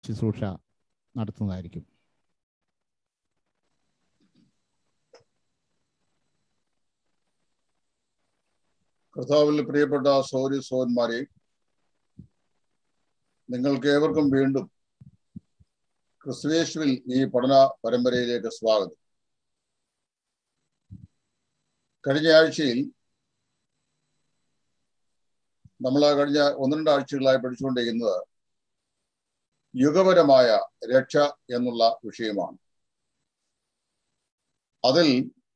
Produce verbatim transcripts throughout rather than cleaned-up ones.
ശുശ്രൂഷ നടത്തുന്നതായിരിക്കും. കർത്താവിൽ പ്രിയപ്പെട്ട സഹോദരി സഹോദരന്മാരെ, നിങ്ങൾക്ക് ഏവർക്കും വീണ്ടും ക്രിസ്തുയേശുവിൽ ഈ പഠന പരമ്പരയിലേക്ക് സ്വാഗതം. കഴിഞ്ഞ ആഴ്ചയിൽ നമ്മൾ കഴിഞ്ഞ ഒന്ന് രണ്ട് ആഴ്ചകളായി പഠിച്ചുകൊണ്ടിരിക്കുന്നത് യുഗപരമായ രക്ഷ എന്നുള്ള വിഷയമാണ്. അതിൽ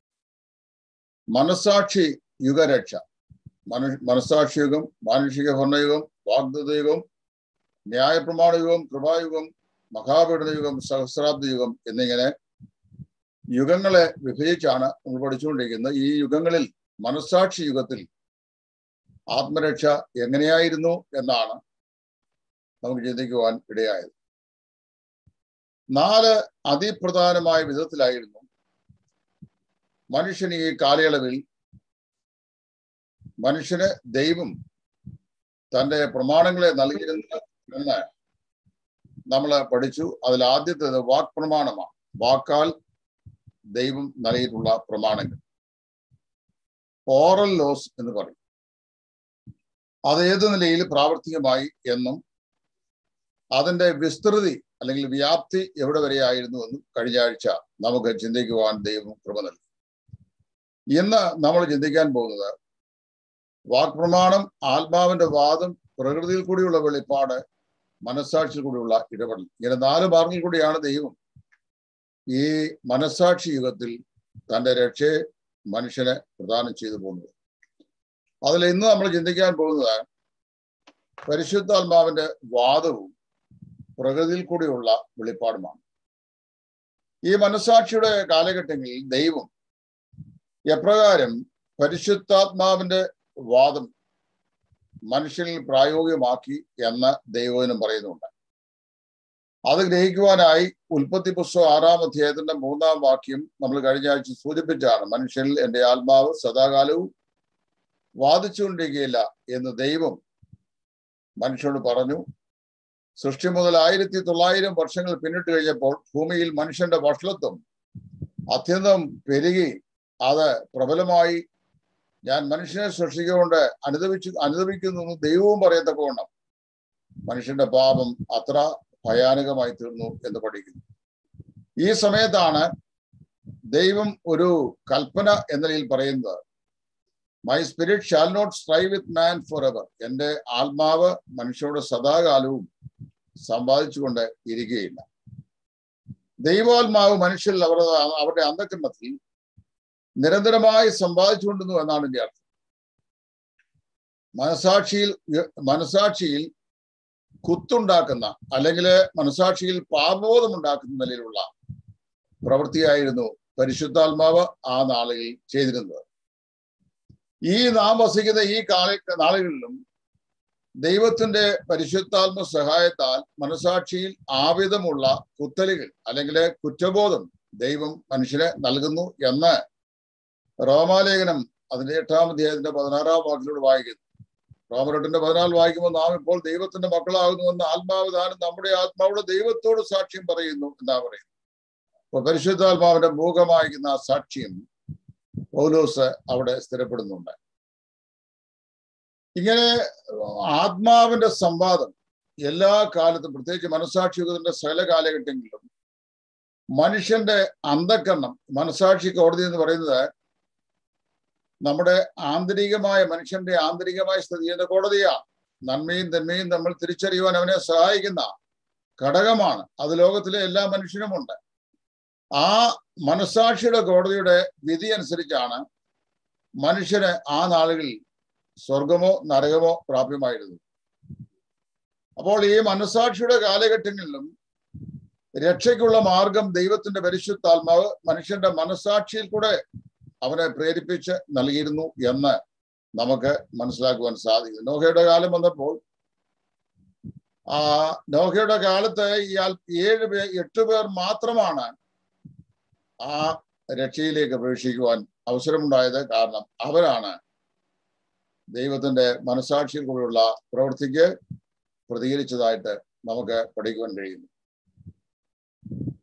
മനസാക്ഷി യുഗരക്ഷ, മനു മനസാക്ഷി യുഗം, മാനുഷിക ഭരണയുഗം, വാഗ്ദത്തയുഗം, ന്യായപ്രമാണ യുഗം, കൃപായുഗം, മഹാപീഡന യുഗം, സഹസ്രാബ്ദ യുഗം എന്നിങ്ങനെ യുഗങ്ങളെ വിഭജിച്ചാണ് നമ്മൾ പഠിച്ചുകൊണ്ടിരിക്കുന്നത്. ഈ യുഗങ്ങളിൽ മനസാക്ഷി യുഗത്തിൽ ആത്മരക്ഷ എങ്ങനെയായിരുന്നു എന്നാണ് നമുക്ക് ചിന്തിക്കുവാൻ ഇടയായത്. നാല് അതിപ്രധാനമായ വിധത്തിലായിരുന്നു മനുഷ്യന് ഈ കാലയളവിൽ മനുഷ്യന് ദൈവം തൻ്റെ പ്രമാണങ്ങളെ നൽകിയിരുന്നത് എന്ന് നമ്മൾ പഠിച്ചു. അതിൽ ആദ്യത്തേത് വാക് പ്രമാണമാണ്. വാക്കാൽ ദൈവം നൽകിയിട്ടുള്ള പ്രമാണങ്ങൾ, ഓറൽ ലോസ് എന്ന് പറയും. അത് ഏത് നിലയിൽ പ്രാവർത്തികമായി എന്നും അതിൻ്റെ വിസ്തൃതി അല്ലെങ്കിൽ വ്യാപ്തി എവിടെ വരെയായിരുന്നു എന്നും കഴിഞ്ഞ ആഴ്ച നമുക്ക് ചിന്തിക്കുവാൻ ദൈവം കൃപ നൽകി. ഇന്ന് നമ്മൾ ചിന്തിക്കാൻ പോകുന്നത് വാക്പ്രമാണം, ആത്മാവിന്റെ വാദം, പ്രകൃതിയിൽ കൂടിയുള്ള വെളിപ്പാട്, മനസ്സാക്ഷിയിൽ കൂടിയുള്ള ഇടപെടൽ. ഇങ്ങനെ നാല് മാർഗങ്ങളിൽ കൂടിയാണ് ദൈവം ഈ മനസ്സാക്ഷി യുഗത്തിൽ തൻ്റെ രക്ഷയെ മനുഷ്യനെ പ്രദാനം ചെയ്തു പോകുന്നത്. അതിൽ ഇന്ന് നമ്മൾ ചിന്തിക്കാൻ പോകുന്നത് പരിശുദ്ധാത്മാവിന്റെ വാദവും പ്രകൃതിയിൽ കൂടിയുള്ള വെളിപ്പാടുമാണ്. ഈ മനസ്സാക്ഷിയുടെ കാലഘട്ടങ്ങളിൽ ദൈവം എപ്രകാരം പരിശുദ്ധാത്മാവിന്റെ വാദം മനുഷ്യനിൽ പ്രായോഗികമാക്കി എന്ന് ദൈവവചനം പറയുന്നുണ്ട്. അത് ഗ്രഹിക്കുവാനായി ഉൽപ്പത്തി പുസ്തകം ആറാം അധ്യായത്തിന്റെ മൂന്നാം വാക്യം നമ്മൾ കഴിഞ്ഞ ആഴ്ച സൂചിപ്പിച്ചാണ്. മനുഷ്യനിൽ എൻ്റെ ആത്മാവ് സദാകാലവും വാദിച്ചുകൊണ്ടിരിക്കുകയില്ല എന്ന് ദൈവം മനുഷ്യനോട് പറഞ്ഞു. സൃഷ്ടി മുതൽ ആയിരത്തി തൊള്ളായിരം വർഷങ്ങൾ പിന്നിട്ട് കഴിഞ്ഞപ്പോൾ ഭൂമിയിൽ മനുഷ്യന്റെ വഷളത്വം അത്യന്തം പെരുകി അത് പ്രബലമായി. ഞാൻ മനുഷ്യനെ സൃഷ്ടിച്ചുകൊണ്ട് അനുദവിച്ചു അനുദവിക്കുന്നു ദൈവവും പറയത്തക്കവണ്ണം മനുഷ്യന്റെ പാപം അത്ര ഭയാനകമായി തീർന്നു എന്ന് പഠിക്കുന്നു. ഈ സമയത്താണ് ദൈവം ഒരു കൽപ്പന എന്ന നിലയിൽ പറയുന്നത്, my spirit shall not strive with man for ever. എൻ്റെ ആത്മാവ് മനുഷ്യനോട് സദാകാലവും സമ്പാദിച്ചുകൊണ്ട് ഇരിക്കുകയില്ല. ദൈവാത്മാവ് മനുഷ്യരിൽ അവരുടെ അവരുടെ അന്തഃകരണത്തിൽ നിരന്തരമായി സമ്പാദിച്ചുകൊണ്ടിരുന്നു എന്നാണ് എൻ്റെ അർത്ഥം. മനസാക്ഷിയിൽ മനസാക്ഷിയിൽ കുത്തുണ്ടാക്കുന്ന അല്ലെങ്കിൽ മനസാക്ഷിയിൽ പാപബോധമുണ്ടാക്കുന്ന നിലയിലുള്ള പ്രവൃത്തിയായിരുന്നു പരിശുദ്ധാത്മാവ് ആ നാളുകളിൽ ചെയ്തിരുന്നത്. ഈ നാം വസിക്കുന്ന ഈ കാല നാളുകളിലും ദൈവത്തിന്റെ പരിശുദ്ധാത്മ സഹായത്താൽ മനസാക്ഷിയിൽ ആവിധമുള്ള കുത്തലുകൾ അല്ലെങ്കിൽ കുറ്റബോധം ദൈവം മനുഷ്യന് നൽകുന്നു എന്ന് റോമാലേഖനം അതിന്റെ എട്ടാം അധ്യായത്തിന്റെ പതിനാറാം വാക്കിലൂടെ വായിക്കുന്നു. റോമരെട്ടിന്റെ പതിനാല് വായിക്കുമ്പോൾ നാം ഇപ്പോൾ ദൈവത്തിന്റെ മക്കളാകുന്നുവെന്ന് ആത്മാവ് താനും നമ്മുടെ ആത്മാവിടെ ദൈവത്തോട് സാക്ഷ്യം പറയുന്നു എന്നാ പറയുന്നത്. അപ്പൊ പരിശുദ്ധാത്മാവിന്റെ മൂകമായിരിക്കുന്ന ആ സാക്ഷ്യം പൗലോസ് അവിടെ സ്ഥിരപ്പെടുന്നുണ്ട്. ഇങ്ങനെ ആത്മാവിന്റെ സംവാദം എല്ലാ കാലത്തും, പ്രത്യേകിച്ച് മനസാക്ഷി യുഗത്തിന്റെ സകല കാലഘട്ടങ്ങളിലും മനുഷ്യന്റെ അന്തഃകരണം, മനസാക്ഷി കോടതി എന്ന് പറയുന്നത് നമ്മുടെ ആന്തരികമായ മനുഷ്യന്റെ ആന്തരികമായ സ്ഥിതി ചെയ്യുന്ന കോടതിയാണ്. നന്മയും തിന്മയും നമ്മൾ തിരിച്ചറിയുവാൻ അവനെ സഹായിക്കുന്ന ഘടകമാണ്. അത് ലോകത്തിലെ എല്ലാ മനുഷ്യനുമുണ്ട്. ആ മനസാക്ഷിയുടെ കോടതിയുടെ വിധി അനുസരിച്ചാണ് മനുഷ്യന് ആ നാളുകളിൽ സ്വർഗമോ നരകമോ പ്രാപ്യമായിരുന്നു. അപ്പോൾ ഈ മനസാക്ഷിയുടെ കാലഘട്ടങ്ങളിലും രക്ഷയ്ക്കുള്ള മാർഗം ദൈവത്തിന്റെ പരിശുദ്ധാത്മാവ് മനുഷ്യന്റെ മനസാക്ഷിയിൽ കൂടെ അവനെ പ്രേരിപ്പിച്ച് നൽകിയിരുന്നു എന്ന് നമുക്ക് മനസ്സിലാക്കുവാൻ സാധിക്കും. നോഹയുടെ കാലം വന്നപ്പോൾ ആ നോഹയുടെ കാലത്ത് ഇയാൾ ഏഴ് പേർ എട്ട് പേർ മാത്രമാണ് ആ രക്ഷയിലേക്ക് പ്രവേശിക്കുവാൻ അവസരമുണ്ടായത്. കാരണം അവരാണ് ദൈവത്തിന്റെ മനസാക്ഷിയിൽ കൂടെയുള്ള പ്രവൃത്തിക്ക് പ്രതികരിച്ചതായിട്ട് നമുക്ക് പഠിക്കുവാൻ കഴിയുന്നു.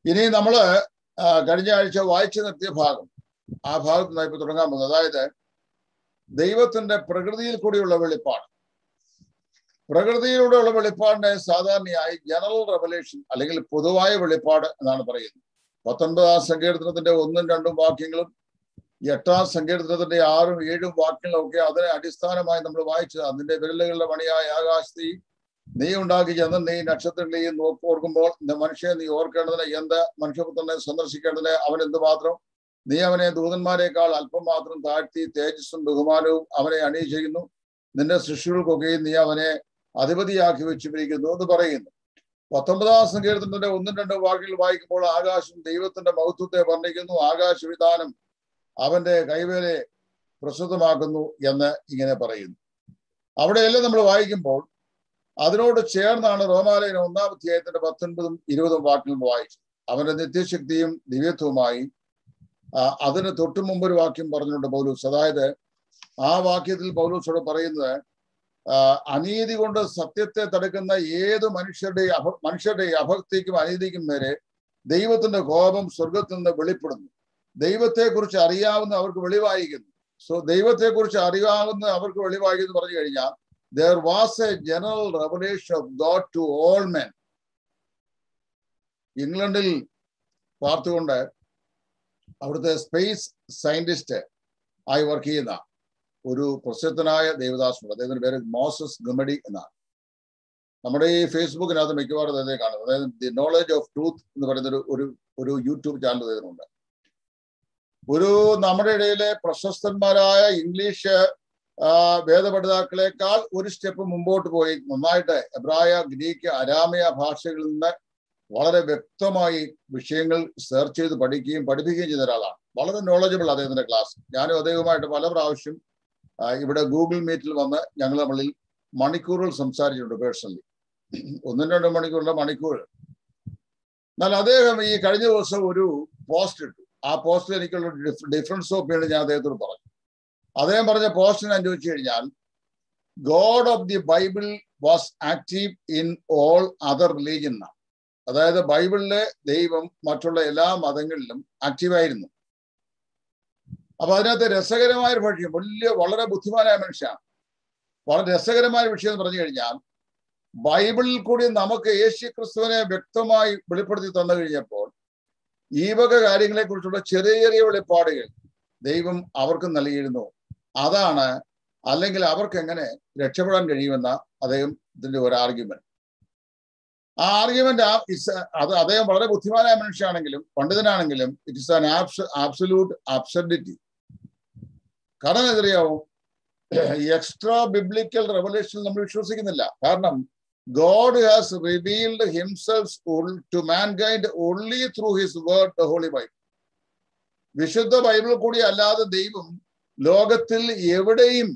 ഇനി നമ്മള് കഴിഞ്ഞ ആഴ്ച വായിച്ചു നിർത്തിയ ഭാഗം, ആ ഭാഗത്ത് നിന്ന് ഇപ്പൊ തുടങ്ങാൻ പോകുന്നത്, അതായത് ദൈവത്തിന്റെ പ്രകൃതിയിൽ കൂടിയുള്ള വെളിപ്പാട്. പ്രകൃതിയിലൂടെയുള്ള വെളിപ്പാടിനെ സാധാരണയായി ജനറൽ റെവലേഷൻ അല്ലെങ്കിൽ പൊതുവായ വെളിപ്പാട് എന്നാണ് പറയുന്നത്. പത്തൊൻപതാം സങ്കീർത്തനത്തിന്റെ ഒന്നും രണ്ടും വാക്യങ്ങളും എട്ടാം സങ്കീർത്തനത്തിന്റെ ആറും ഏഴും വാക്യങ്ങളും ഒക്കെ അതിനെ അടിസ്ഥാനമായി നമ്മൾ വായിച്ചത്. അതിന്റെ വിരലുകളുടെ പണിയായ ആകാശത്തെയും നീ ഉണ്ടാക്കി ചെന്ന നീ നക്ഷത്രങ്ങളെയും നോക്കി ഓർക്കുമ്പോൾ മനുഷ്യനെ നീ ഓർക്കേണ്ടതിന് എന്ത്, മനുഷ്യപുത്രനെ സന്ദർശിക്കേണ്ടതിന് അവൻ എന്തുമാത്രം, നീ അവനെ ദൂതന്മാരെക്കാൾ അല്പം മാത്രം താഴ്ത്തി തേജസ്സും ബഹുമാനവും അവനെ അണിയിച്ചിരിക്കുന്നു, നിന്റെ സൃഷ്ടികൾക്കൊക്കെയും നീ അവനെ അധിപതിയാക്കി വെച്ചിരിക്കുന്നു എന്ന് പറയുന്നു. പത്തൊമ്പതാം സങ്കീർത്തനത്തിന്റെ ഒന്നും രണ്ടും വാക്യങ്ങൾ വായിക്കുമ്പോൾ ആകാശം ദൈവത്തിന്റെ മഹത്വത്തെ വർണ്ണിക്കുന്നു, ആകാശവിധാനം അവന്റെ കൈവേലയെ പ്രസിദ്ധമാക്കുന്നു എന്ന് ഇങ്ങനെ പറയുന്നു. അവിടെയെല്ലാം നമ്മൾ വായിക്കുമ്പോൾ അതിനോട് ചേർന്നാണ് റോമാലയനം ഒന്നാം അധ്യായത്തിന്റെ പത്തൊൻപതും ഇരുപതും വാക്യങ്ങൾ വായിച്ചത്. അവന്റെ നിത്യശക്തിയും ദിവ്യത്വവുമായി അതിന് തൊട്ടു മുമ്പ് ഒരു വാക്യം പറഞ്ഞിട്ടുണ്ട് പൗലൂസ്. അതായത് ആ വാക്യത്തിൽ പൗലൂസോട് പറയുന്നത്, അനീതി കൊണ്ട് സത്യത്തെ തടുക്കുന്ന ഏത് മനുഷ്യരുടെ അഭ മനുഷ്യരുടെ അഭക്തിക്കും അനീതിക്കും നേരെ ദൈവത്തിന്റെ കോപം സ്വർഗത്തിൽ നിന്ന് വെളിപ്പെടുന്നു. ദൈവത്തെക്കുറിച്ച് അറിയാവുന്ന അവർക്ക് വെളിവായിരിക്കുന്നു. സോ ദൈവത്തെക്കുറിച്ച് അറിയാവുന്ന അവർക്ക് വെളിവായിരിക്കുന്നു പറഞ്ഞു കഴിഞ്ഞാൽ there was a general revelation of God to all men. ഇംഗ്ലണ്ടിൽ പാർത്തുകൊണ്ട് അവിടുത്തെ സ്പേസ് സയന്റിസ്റ്റ് ആയി വർക്ക് ചെയ്യുന്ന ഒരു പ്രസിദ്ധനായ ദേവദാസുണ്ട്. അദ്ദേഹത്തിന്റെ പേര് മോസസ് ഗമഡി എന്നാണ്. നമ്മുടെ ഈ ഫേസ്ബുക്കിനകത്ത് മിക്കവാറും അദ്ദേഹത്തെ കാണുന്നത്. അതായത് ദി നോളജ് ഓഫ് ട്രൂത്ത് എന്ന് പറയുന്ന ഒരു ഒരു യൂട്യൂബ് ചാനൽ അദ്ദേഹത്തിനുണ്ട്. ഒരു നമ്മുടെ ഇടയിലെ പ്രശസ്തന്മാരായ ഇംഗ്ലീഷ് വേദപഠിതാക്കളെക്കാൾ ഒരു സ്റ്റെപ്പ് മുമ്പോട്ട് പോയി നന്നായിട്ട് എബ്രായ, ഗ്രീക്ക്, അരാമയ ഭാഷകളിൽ നിന്ന് വളരെ വ്യക്തമായി വിഷയങ്ങൾ സെർച്ച് ചെയ്ത് പഠിക്കുകയും പഠിപ്പിക്കുകയും ചെയ്ത ഒരാളാണ്. വളരെ നോളജബിൾ അദ്ദേഹത്തിന്റെ ക്ലാസ്. ഞാനും അദ്ദേഹവുമായിട്ട് പല പ്രാവശ്യം ഇവിടെ ഗൂഗിൾ മീറ്റിൽ വന്ന് ഞങ്ങൾ നമ്മളിൽ മണിക്കൂറുകൾ സംസാരിച്ചിട്ടുണ്ട് പേഴ്സണലി. ഒന്നും രണ്ടും മണിക്കൂറുള്ള മണിക്കൂർ. എന്നാൽ അദ്ദേഹം ഈ കഴിഞ്ഞ ദിവസം ഒരു പോസ്റ്റ് ഇട്ടു. ആ പോസ്റ്റിൽ എനിക്കുള്ള ഡിഫറൻസ് ഓഫ് ഒപ്പീനിയൻ ഞാൻ അദ്ദേഹത്തോട് പറഞ്ഞു. അദ്ദേഹം പറഞ്ഞ പോസ്റ്റ് ഞാൻ ചോദിച്ചു കഴിഞ്ഞാൽ, God of the Bible was active in all other religion എന്നാണ്. അതായത് ബൈബിളിലെ ദൈവം മറ്റുള്ള എല്ലാ മതങ്ങളിലും ആക്റ്റീവായിരുന്നു. അപ്പൊ അതിനകത്ത് രസകരമായ ഒരു വിഷയം, വലിയ വളരെ ബുദ്ധിമാനായ മനുഷ്യനാണ്. വളരെ രസകരമായ വിഷയം എന്ന് പറഞ്ഞു കഴിഞ്ഞാൽ, ബൈബിളിൽ കൂടി നമുക്ക് യേശു ക്രിസ്തുവിനെ വ്യക്തമായി വെളിപ്പെടുത്തി തന്നു കഴിഞ്ഞപ്പോൾ ഈ വക കാര്യങ്ങളെ കുറിച്ചുള്ള ചെറിയ ചെറിയ വെളിപ്പാടുകൾ ദൈവം അവർക്ക് നൽകിയിരുന്നു. അതാണ് അല്ലെങ്കിൽ അവർക്ക് എങ്ങനെ രക്ഷപ്പെടാൻ കഴിയുമെന്ന അദ്ദേഹം ഇതിന്റെ ഒരു ആർഗ്യുമെന്റ്. ആ ആർഗ്യുമെന്റ് അത് അദ്ദേഹം വളരെ ബുദ്ധിമാനായ മനുഷ്യനാണെങ്കിലും പണ്ഡിതനാണെങ്കിലും it is an absolute absurdity. കാരണം എന്തറിയാവോ, എക്സ്ട്രാ ബിബ്ലിക്കൽ റെവലേഷൻ നമ്മൾ വിശ്വസിക്കുന്നില്ല. കാരണം God has revealed himself to mankind only through his word, the Holy Bible. വിശുദ്ധ ബൈബിൾ കൂടി അല്ലാതെ ദൈവം ലോകത്തിൽ എവിടെയും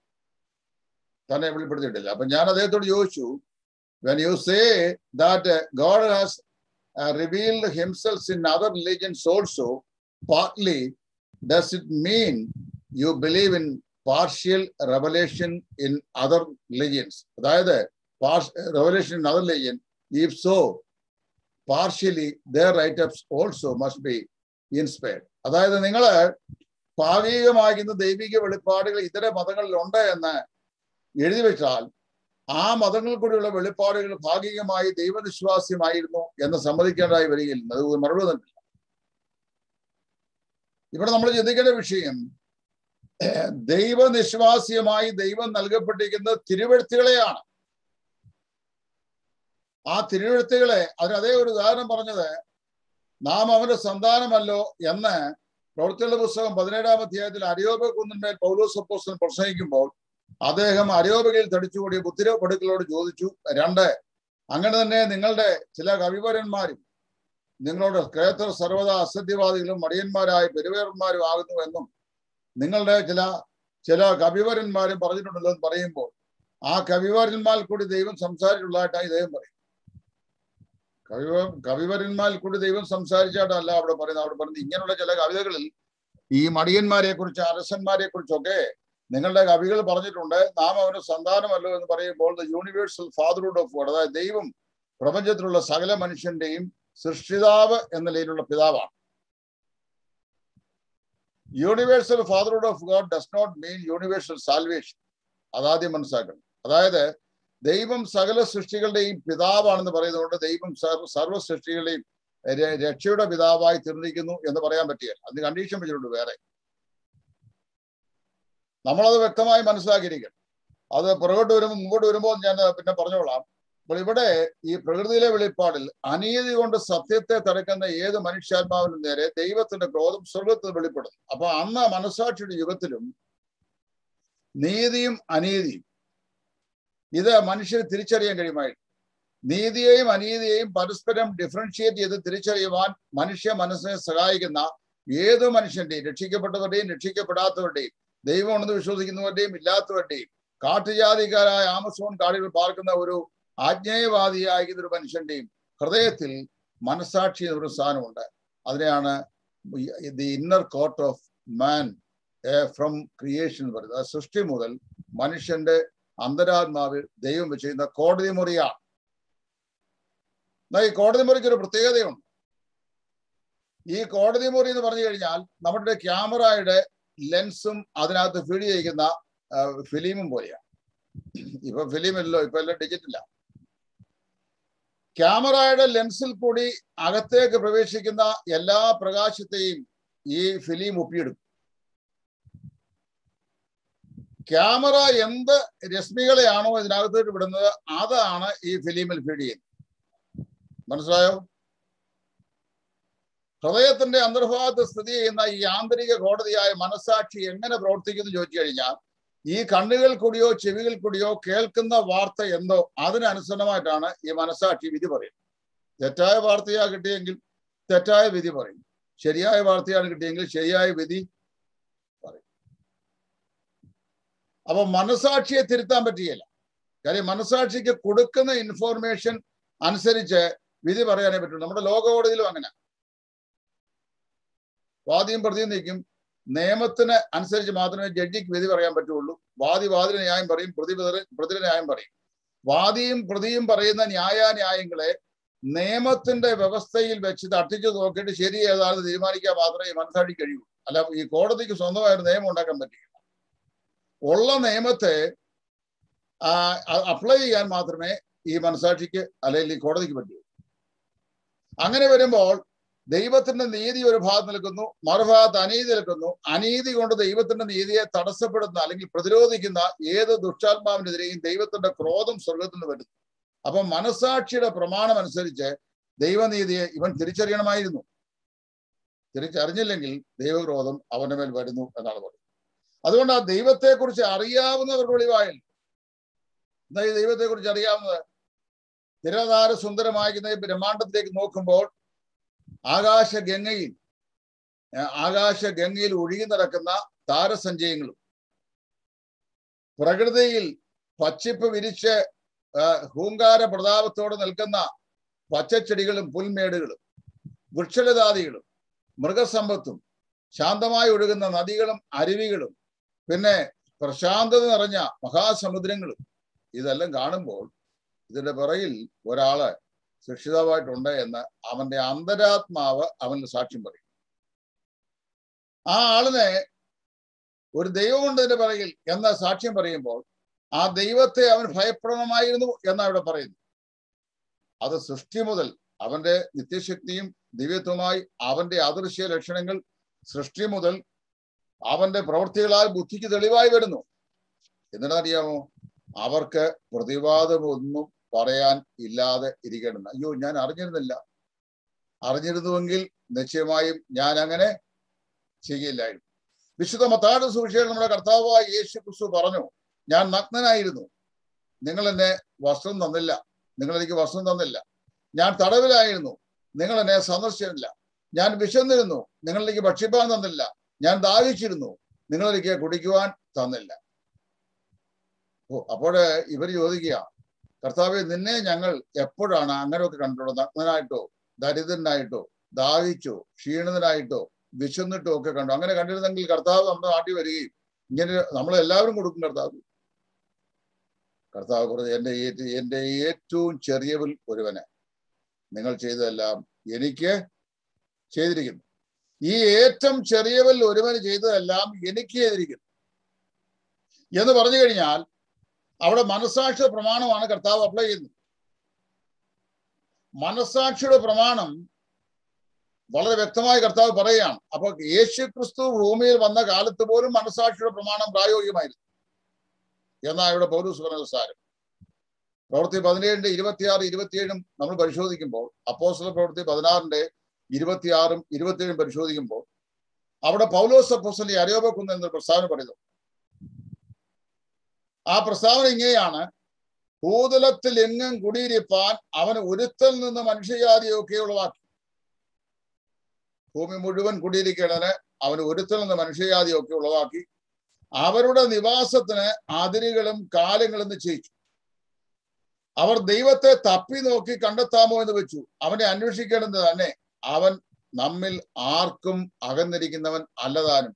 തന്നെ വെളിപ്പെടുത്തിയിട്ടില്ല. അപ്പൊ ഞാൻ അദ്ദേഹത്തോട് ചോദിച്ചു, when you say that God has uh, revealed himself in other religions also, partly does it mean you believe in partial revelation in other religions? അതായത് revelation in other religion, if so, partially their write-ups also must be inspired. അതായത് നിങ്ങള് ഭാഗികമാകുന്ന ദൈവിക വെളിപ്പാടുകൾ ഇതര മതങ്ങളിൽ ഉണ്ട് എന്ന് എഴുതി വെച്ചാൽ ആ മതങ്ങളിൽ കൂടിയുള്ള വെളിപ്പാടുകൾ ഭാഗികമായി ദൈവവിശ്വാസ്യമായിരുന്നു എന്ന് സമ്മതിക്കേണ്ടതായി വരികയില്ല. അത് മറുപടി തന്നില്ല. ഇവിടെ നമ്മൾ ചിന്തിക്കേണ്ട വിഷയം, ദൈവനിശ്വാസ്യമായി ദൈവം നൽകപ്പെട്ടിരിക്കുന്ന തിരുവെഴുത്തുകളെയാണ്. ആ തിരുവെഴുത്തുകളെ അതിന് അതേ ഒരു ഉദാഹരണം പറഞ്ഞത്, നാം അവന്റെ സന്താനമല്ലോ എന്ന് പ്രവൃത്തികളുടെ പുസ്തകം പതിനേഴാം അധ്യായത്തിൽ അരയോപ കുന്നിന്മേൽ പൗലോസ് അപ്പോസ്തലൻ പ്രസംഗിക്കുമ്പോൾ അദ്ദേഹം അരയോപകയിൽ തടിച്ചുകൂടിയ ബുദ്ധിരപ്പെടുക്കളോട് ചോദിച്ചു, രണ്ട്, അങ്ങനെ തന്നെ നിങ്ങളുടെ ചില കവിവരന്മാരും നിങ്ങളോട് ക്രേത്തർ സർവ്വതാ അസത്യവാദികളും മടിയന്മാരായ പെരുവേറന്മാരും ആകുന്നു എന്നും നിങ്ങളുടെ ചില ചില കവിവരന്മാരും പറഞ്ഞിട്ടുണ്ടല്ലോ എന്ന് പറയുമ്പോൾ ആ കവിവരന്മാരിൽ കൂടി ദൈവം സംസാരിച്ചിട്ടുള്ളതായിട്ടാണ് ഇദ്ദേഹം പറയും. കവിവ കവിവരന്മാരിൽ കൂടി ദൈവം സംസാരിച്ചായിട്ടല്ല അവിടെ പറയുന്നത്. അവിടെ പറയുന്നത് ഇങ്ങനെയുള്ള ചില കവിതകളിൽ ഈ മടിയന്മാരെ കുറിച്ച് അരസന്മാരെ കുറിച്ചൊക്കെ നിങ്ങളുടെ കവികൾ പറഞ്ഞിട്ടുണ്ട്. നാം അവന്റെ സന്താനമല്ലോ എന്ന് പറയുമ്പോൾ the universal fatherhood of God, അതായത് ദൈവം പ്രപഞ്ചത്തിലുള്ള സകല മനുഷ്യന്റെയും സൃഷ്ടിതാവ് എന്ന നിലയിലുള്ള പിതാവാണ്. Universal fatherhood of God does not mean universal salvation. അതാദ്യം മനസ്സിലാക്കണം. അതായത് ദൈവം സകല സൃഷ്ടികളുടെയും പിതാവാണെന്ന് പറയുന്നതുകൊണ്ട് ദൈവം സർവ്വ സൃഷ്ടികളുടെയും രക്ഷയുടെ പിതാവായി തീർന്നിരിക്കുന്നു എന്ന് പറയാൻ പറ്റില്ല. അതിന് കണ്ടീഷൻ വെച്ചിട്ടുണ്ട് വേറെ. നമ്മളത് വ്യക്തമായി മനസ്സിലാക്കിയിരിക്കണം. അത് പുറകോട്ട് വരുമ്പോൾ മുമ്പോട്ട് വരുമ്പോൾ ഞാൻ പിന്നെ പറഞ്ഞോളാം. അപ്പോൾ ഇവിടെ ഈ പ്രകൃതിയിലെ വെളിപ്പാടിൽ അനീതി കൊണ്ട് സത്യത്തെ തടുക്കുന്ന ഏത് മനുഷ്യാത്മാവിനും നേരെ ദൈവത്തിന്റെ ക്രോധം സ്വർഗത്തിൽ വെളിപ്പെടുന്നു. അപ്പൊ അന്ന് മനസ്സാക്ഷിയുടെ യുഗത്തിലും നീതിയും അനീതിയും ഇത് മനുഷ്യന് തിരിച്ചറിയാൻ കഴിയുമായിരുന്നു. നീതിയെയും അനീതിയെയും പരസ്പരം ഡിഫറൻഷിയേറ്റ് ചെയ്ത് തിരിച്ചറിയുവാൻ മനുഷ്യ മനസ്സിനെ സഹായിക്കുന്ന ഏത് മനുഷ്യന്റെയും, രക്ഷിക്കപ്പെട്ടവരുടെയും രക്ഷിക്കപ്പെടാത്തവരുടെയും, ദൈവമാണെന്ന് വിശ്വസിക്കുന്നവരുടെയും ഇല്ലാത്തവരുടെയും, കാട്ടുജാതിക്കാരായ ആമസോൺ കാടുകൾ പാർക്കുന്ന ഒരു ആജ്ഞേയവാദിയായിരിക്കുന്ന ഒരു മനുഷ്യന്റെയും ഹൃദയത്തിൽ മനസ്സാക്ഷി എന്നൊരു സ്ഥാനമുണ്ട്. അതിനെയാണ് the inner court of man from creation എന്ന് പറയുന്നത്. സൃഷ്ടി മുതൽ മനുഷ്യന്റെ അന്തരാത്മാവിൽ ദൈവം വെച്ചിരുന്ന കോടതി മുറിയാണ്. എന്നാൽ ഈ കോടതി മുറിക്ക് ഒരു പ്രത്യേകതയുണ്ട്. ഈ കോടതി മുറി എന്ന് പറഞ്ഞു കഴിഞ്ഞാൽ നമ്മുടെ ക്യാമറയുടെ ലെൻസും അതിനകത്ത് ഫീഡ് ചെയ്യിക്കുന്ന ഫിലിമും പോലെയാണ്. ഇപ്പൊ ഫിലിമില്ലല്ലോ, ഇപ്പൊ എല്ലാം ഡിജിറ്റലാണ്. ക്യാമറയുടെ ലെൻസിൽ കൂടി അകത്തേക്ക് പ്രവേശിക്കുന്ന എല്ലാ പ്രകാശത്തെയും ഈ ഫിലിം ഒപ്പിയെടുക്കും. ക്യാമറ എന്ത് രശ്മികളെയാണോ ഇതിനകത്തോട്ട് വിടുന്നത് അതാണ് ഈ ഫിലിമിൽ ഫീഡ് ചെയ്യുന്നത്. മനസ്സിലായോ? ഹൃദയത്തിന്റെ അന്തർഭാഗത്ത് സ്ഥിതി ചെയ്യുന്ന ഈ ആന്തരിക കോടതിയായ മനസ്സാക്ഷി എങ്ങനെ പ്രവർത്തിക്കുന്നു ചോദിച്ചു കഴിഞ്ഞാൽ ഈ കണ്ണുകൾ കൂടിയോ ചെവികൾ കൂടിയോ കേൾക്കുന്ന വാർത്ത എന്തോ അതിനനുസരണമായിട്ടാണ് ഈ മനസ്സാക്ഷി വിധി പറയുന്നത്. തെറ്റായ വാർത്തയാ കിട്ടിയെങ്കിൽ തെറ്റായ വിധി പറയും, ശരിയായ വാർത്തയാണ് കിട്ടിയെങ്കിൽ ശരിയായ വിധി പറയും. അപ്പൊ മനസ്സാക്ഷിയെ തിരുത്താൻ പറ്റുകയില്ല. കാര്യം മനസ്സാക്ഷിക്ക് കൊടുക്കുന്ന ഇൻഫോർമേഷൻ അനുസരിച്ച് വിധി പറയാനേ പറ്റുള്ളൂ. നമ്മുടെ ലോക കോടതിയിലും അങ്ങനെ വാദിയും പ്രതിയും നിൽക്കും. നിയമത്തിന് അനുസരിച്ച് മാത്രമേ ജഡ്ജിക്ക് വിധി പറയാൻ പറ്റുള്ളൂ. വാദി വാദിന് ന്യായം പറയും, പ്രതി പ്രതിന് ന്യായം പറയും. വാദിയും പ്രതിയും പറയുന്ന ന്യായാന്യായങ്ങളെ നിയമത്തിന്റെ വ്യവസ്ഥയിൽ വെച്ച് തട്ടിച്ചു നോക്കിയിട്ട് ശരി ഏതാണെന്ന് തീരുമാനിക്കാൻ മാത്രമേ ഈ മനസ്സാക്ഷിക്ക് കഴിയൂ. അല്ല ഈ കോടതിക്ക് സ്വന്തമായൊരു നിയമം ഉണ്ടാക്കാൻ പറ്റില്ല. ഉള്ള നിയമത്തെ അപ്ലൈ ചെയ്യാൻ മാത്രമേ ഈ മനസ്സാക്ഷിക്ക് അല്ലെങ്കിൽ ഈ കോടതിക്ക് പറ്റൂ. അങ്ങനെ വരുമ്പോൾ ദൈവത്തിന്റെ നീതി ഒരു ഭാഗത്ത് നിൽക്കുന്നു, മറുഭാഗത്ത് അനീതി നിൽക്കുന്നു. അനീതി കൊണ്ട് ദൈവത്തിന്റെ നീതിയെ തടസ്സപ്പെടുന്ന അല്ലെങ്കിൽ പ്രതിരോധിക്കുന്ന ഏത് ദുഷ്ടാത്മാവിനെതിരെയും ദൈവത്തിന്റെ ക്രോധം സ്വർഗത്തിൽ നിന്ന് വരുന്നു. അപ്പൊ മനസ്സാക്ഷിയുടെ പ്രമാണം അനുസരിച്ച് ദൈവനീതിയെ ഇവൻ തിരിച്ചറിയണമായിരുന്നു. തിരിച്ചറിഞ്ഞില്ലെങ്കിൽ ദൈവക്രോധം അവന്റെ മേൽ വരുന്നു എന്നാണ് പറയുന്നത്. അതുകൊണ്ട് ആ ദൈവത്തെക്കുറിച്ച് അറിയാവുന്നവർക്ക് വെളിവായല്ലോ. എന്താ ഈ ദൈവത്തെക്കുറിച്ച് അറിയാവുന്നത്? നിരധാര സുന്ദരമായിരിക്കുന്ന ഈ ബ്രഹ്മാണ്ടത്തിലേക്ക് നോക്കുമ്പോൾ ആകാശ ഗംഗയിൽ ആകാശ ഗംഗയിൽ ഒഴുകി നടക്കുന്ന താരസഞ്ചയങ്ങളും പ്രകൃതിയിൽ പച്ചിപ്പ് വിരിച്ച് ഹൂങ്കാര പ്രതാപത്തോടെ നിൽക്കുന്ന പച്ചച്ചെടികളും പുൽമേടുകളും വൃക്ഷലതാദികളും മൃഗസമ്പത്തും ശാന്തമായി ഒഴുകുന്ന നദികളും അരുവികളും പിന്നെ പ്രശാന്തത നിറഞ്ഞ മഹാസമുദ്രങ്ങളും ഇതെല്ലാം കാണുമ്പോൾ ഇതിന്റെ പിറകിൽ ഒരാള് സൃഷ്ടിതാവായിട്ടുണ്ട് എന്ന് അവന്റെ അന്തരാത്മാവ് അവന് സാക്ഷ്യം പറയും. ആ ആളിനെ ഒരു ദൈവമുണ്ട് ഇതിന്റെ പിറകിൽ എന്ന സാക്ഷ്യം പറയുമ്പോൾ ആ ദൈവത്തെ അവൻ ഭയപ്പെടണമായിരുന്നു എന്നാണ് ഇവിടെ പറയുന്നത്. അത് സൃഷ്ടി മുതൽ അവന്റെ നിത്യശക്തിയും ദിവ്യത്വമായി അവന്റെ അദൃശ്യ ലക്ഷണങ്ങൾ സൃഷ്ടി മുതൽ അവന്റെ പ്രവൃത്തികളാൽ ബുദ്ധിക്ക് തെളിവായി വരുന്നു. എന്നിട്ടറിയാമോ, അവർക്ക് പ്രതിവാദമൊന്നും പറയാൻ ഇല്ലാതെ ഇരിക്കണം. അയ്യോ ഞാൻ അറിഞ്ഞിരുന്നില്ല, അറിഞ്ഞിരുന്നുവെങ്കിൽ നിശ്ചയമായും ഞാൻ അങ്ങനെ ചെയ്യില്ലായിരുന്നു. വിശുദ്ധ മത്തായിയുടെ സുവിശേഷം നമ്മുടെ കർത്താവായ യേശു ക്രിസ്തു പറഞ്ഞു, ഞാൻ നഗ്നനായിരുന്നു, നിങ്ങൾ എന്നെ വസ്ത്രം തന്നില്ല, നിങ്ങൾ എനിക്ക് വസ്ത്രം തന്നില്ല. ഞാൻ തടവിലായിരുന്നു, നിങ്ങൾ എന്നെ സന്ദർശിച്ചില്ല. ഞാൻ വിശന്നിരുന്നു, നിങ്ങൾ എനിക്ക് ഭക്ഷിപ്പാൻ തന്നില്ല. ഞാൻ ദാഹിച്ചിരുന്നു, നിങ്ങൾ എനിക്ക് കുടിക്കുവാൻ തന്നില്ല. ഓ അപ്പോഴ് ഇവർ ചോദിക്കുക, കർത്താവെ നിന്നെ ഞങ്ങൾ എപ്പോഴാണ് അങ്ങനെയൊക്കെ കണ്ടിട്ടുള്ളത്? നഗ്നനായിട്ടോ ദരിദ്രനായിട്ടോ ദാഹിച്ചോ ക്ഷീണിതനായിട്ടോ വിശന്നിട്ടോ ഒക്കെ കണ്ടു. അങ്ങനെ കണ്ടിരുന്നെങ്കിൽ കർത്താവ് നമ്മുടെ നാട്ടിൽ വരികയും ഇങ്ങനെ നമ്മളെല്ലാവരും കൊടുക്കും. കർത്താവ് കർത്താവ് പറഞ്ഞത് എൻ്റെ എൻ്റെ ഏറ്റവും ചെറിയവൽ ഒരുവന് നിങ്ങൾ ചെയ്തതെല്ലാം എനിക്ക് ചെയ്തിരിക്കുന്നു. ഈ ഏറ്റവും ചെറിയവരിൽ ഒരുവന് ചെയ്തതെല്ലാം എനിക്ക് ചെയ്തിരിക്കുന്നു എന്ന് പറഞ്ഞു കഴിഞ്ഞാൽ അവിടെ മനസാക്ഷിയുടെ പ്രമാണമാണ് കർത്താവ് അപ്ലൈ ചെയ്യുന്നത്. മനസാക്ഷിയുടെ പ്രമാണം വളരെ വ്യക്തമായി കർത്താവ് പറയുകയാണ്. അപ്പൊ യേശു ക്രിസ്തു ഭൂമിയിൽ വന്ന കാലത്ത് പോലും മനസാക്ഷിയുടെ പ്രമാണം പ്രായോഗികമായിരുന്നു എന്നാ ഇവിടെ പൗലോസ് പറഞ്ഞ സാരം. പ്രവൃത്തി പതിനേഴിന്റെ ഇരുപത്തിയാറ് ഇരുപത്തിയേഴും നമ്മൾ പരിശോധിക്കുമ്പോൾ, അപ്പോസ്തല പ്രവൃത്തി പതിനാറിന്റെ ഇരുപത്തിയാറും ഇരുപത്തിയേഴും പരിശോധിക്കുമ്പോൾ അവിടെ പൗലോസ് അപ്പോസ്തലൻ അരിയോപക്കുന്ന് എന്നൊരു പ്രസ്താവന പറയുന്നു. ആ പ്രസ്താവന ഇങ്ങനെയാണ്: ഭൂതലത്തിൽ എങ്ങും കുടിയിരിപ്പാൻ അവന് ഒരുത്തൽ നിന്ന് മനുഷ്യജാതിയൊക്കെ ഉളവാക്കി. ഭൂമി മുഴുവൻ കുടിയിരിക്കേണ്ടതിന് അവന് ഒരുത്തൽ നിന്ന് മനുഷ്യജാതിയൊക്കെ ഉളവാക്കി. അവരുടെ നിവാസത്തിന് അതിരുകളും കാലങ്ങളും നിശ്ചയിച്ചു. അവർ ദൈവത്തെ തപ്പി നോക്കി കണ്ടെത്താമോ എന്ന് വെച്ചു. അവനെ അന്വേഷിക്കേണ്ടത് തന്നെ അവൻ നമ്മിൽ ആർക്കും അകന്നിരിക്കുന്നവൻ അല്ലതാനും.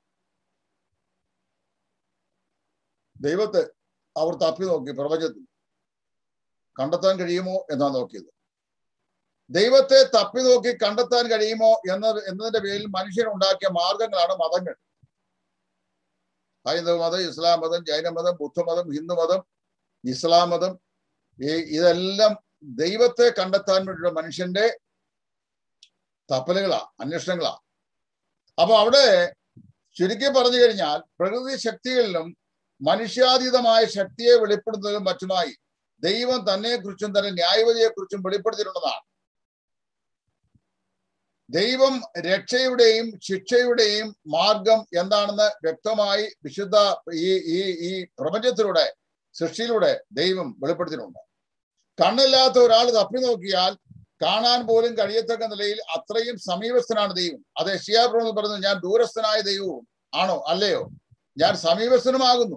ദൈവത്തെ അവർ തപ്പി നോക്കി, പ്രപഞ്ചത്തിൽ കണ്ടെത്താൻ കഴിയുമോ എന്നാണ് നോക്കിയത്. ദൈവത്തെ തപ്പി നോക്കി കണ്ടെത്താൻ കഴിയുമോ എന്ന എന്നതിന്റെ പേരിൽ മനുഷ്യൻ ഉണ്ടാക്കിയ മാർഗങ്ങളാണ് മതങ്ങൾ. ഹൈന്ദവ മതം, ഇസ്ലാം മതം, ജൈനമതം, ബുദ്ധമതം, ഹിന്ദുമതം, ഇസ്ലാം മതം, ഈ ഇതെല്ലാം ദൈവത്തെ കണ്ടെത്താൻ വേണ്ടിയുള്ള മനുഷ്യന്റെ തപ്പലുകളാ, അന്വേഷണങ്ങളാ. അപ്പൊ അവിടെ ചുരുക്കി പറഞ്ഞു കഴിഞ്ഞാൽ പ്രകൃതി ശക്തികളിലും മനുഷ്യാതീതമായ ശക്തിയെ വെളിപ്പെടുത്തുന്നതിലും മറ്റുമായി ദൈവം തന്നെ കുറിച്ചും തന്നെ ന്യായവിധിയെ കുറിച്ചും വെളിപ്പെടുത്തിയിട്ടുള്ളതാണ്. ദൈവം രക്ഷയുടെയും ശിക്ഷയുടെയും മാർഗം എന്താണെന്ന് വ്യക്തമായി വിശുദ്ധ ഈ ഈ ഈ പ്രപഞ്ചത്തിലൂടെ, സൃഷ്ടിയിലൂടെ ദൈവം വെളിപ്പെടുത്തിയിട്ടുണ്ട്. കണ്ണില്ലാത്ത ഒരാൾ തപ്പി നോക്കിയാൽ കാണാൻ പോലും കഴിയത്തക്ക നിലയിൽ അത്രയും സമീപസ്ഥനാണ് ദൈവം. അത് യെശയ്യാ പ്രവചനം പറഞ്ഞു, ഞാൻ ദൂരസ്ഥനായ ദൈവവും ആണോ അല്ലയോ, ഞാൻ സമീപസ്ഥനുമാകുന്നു.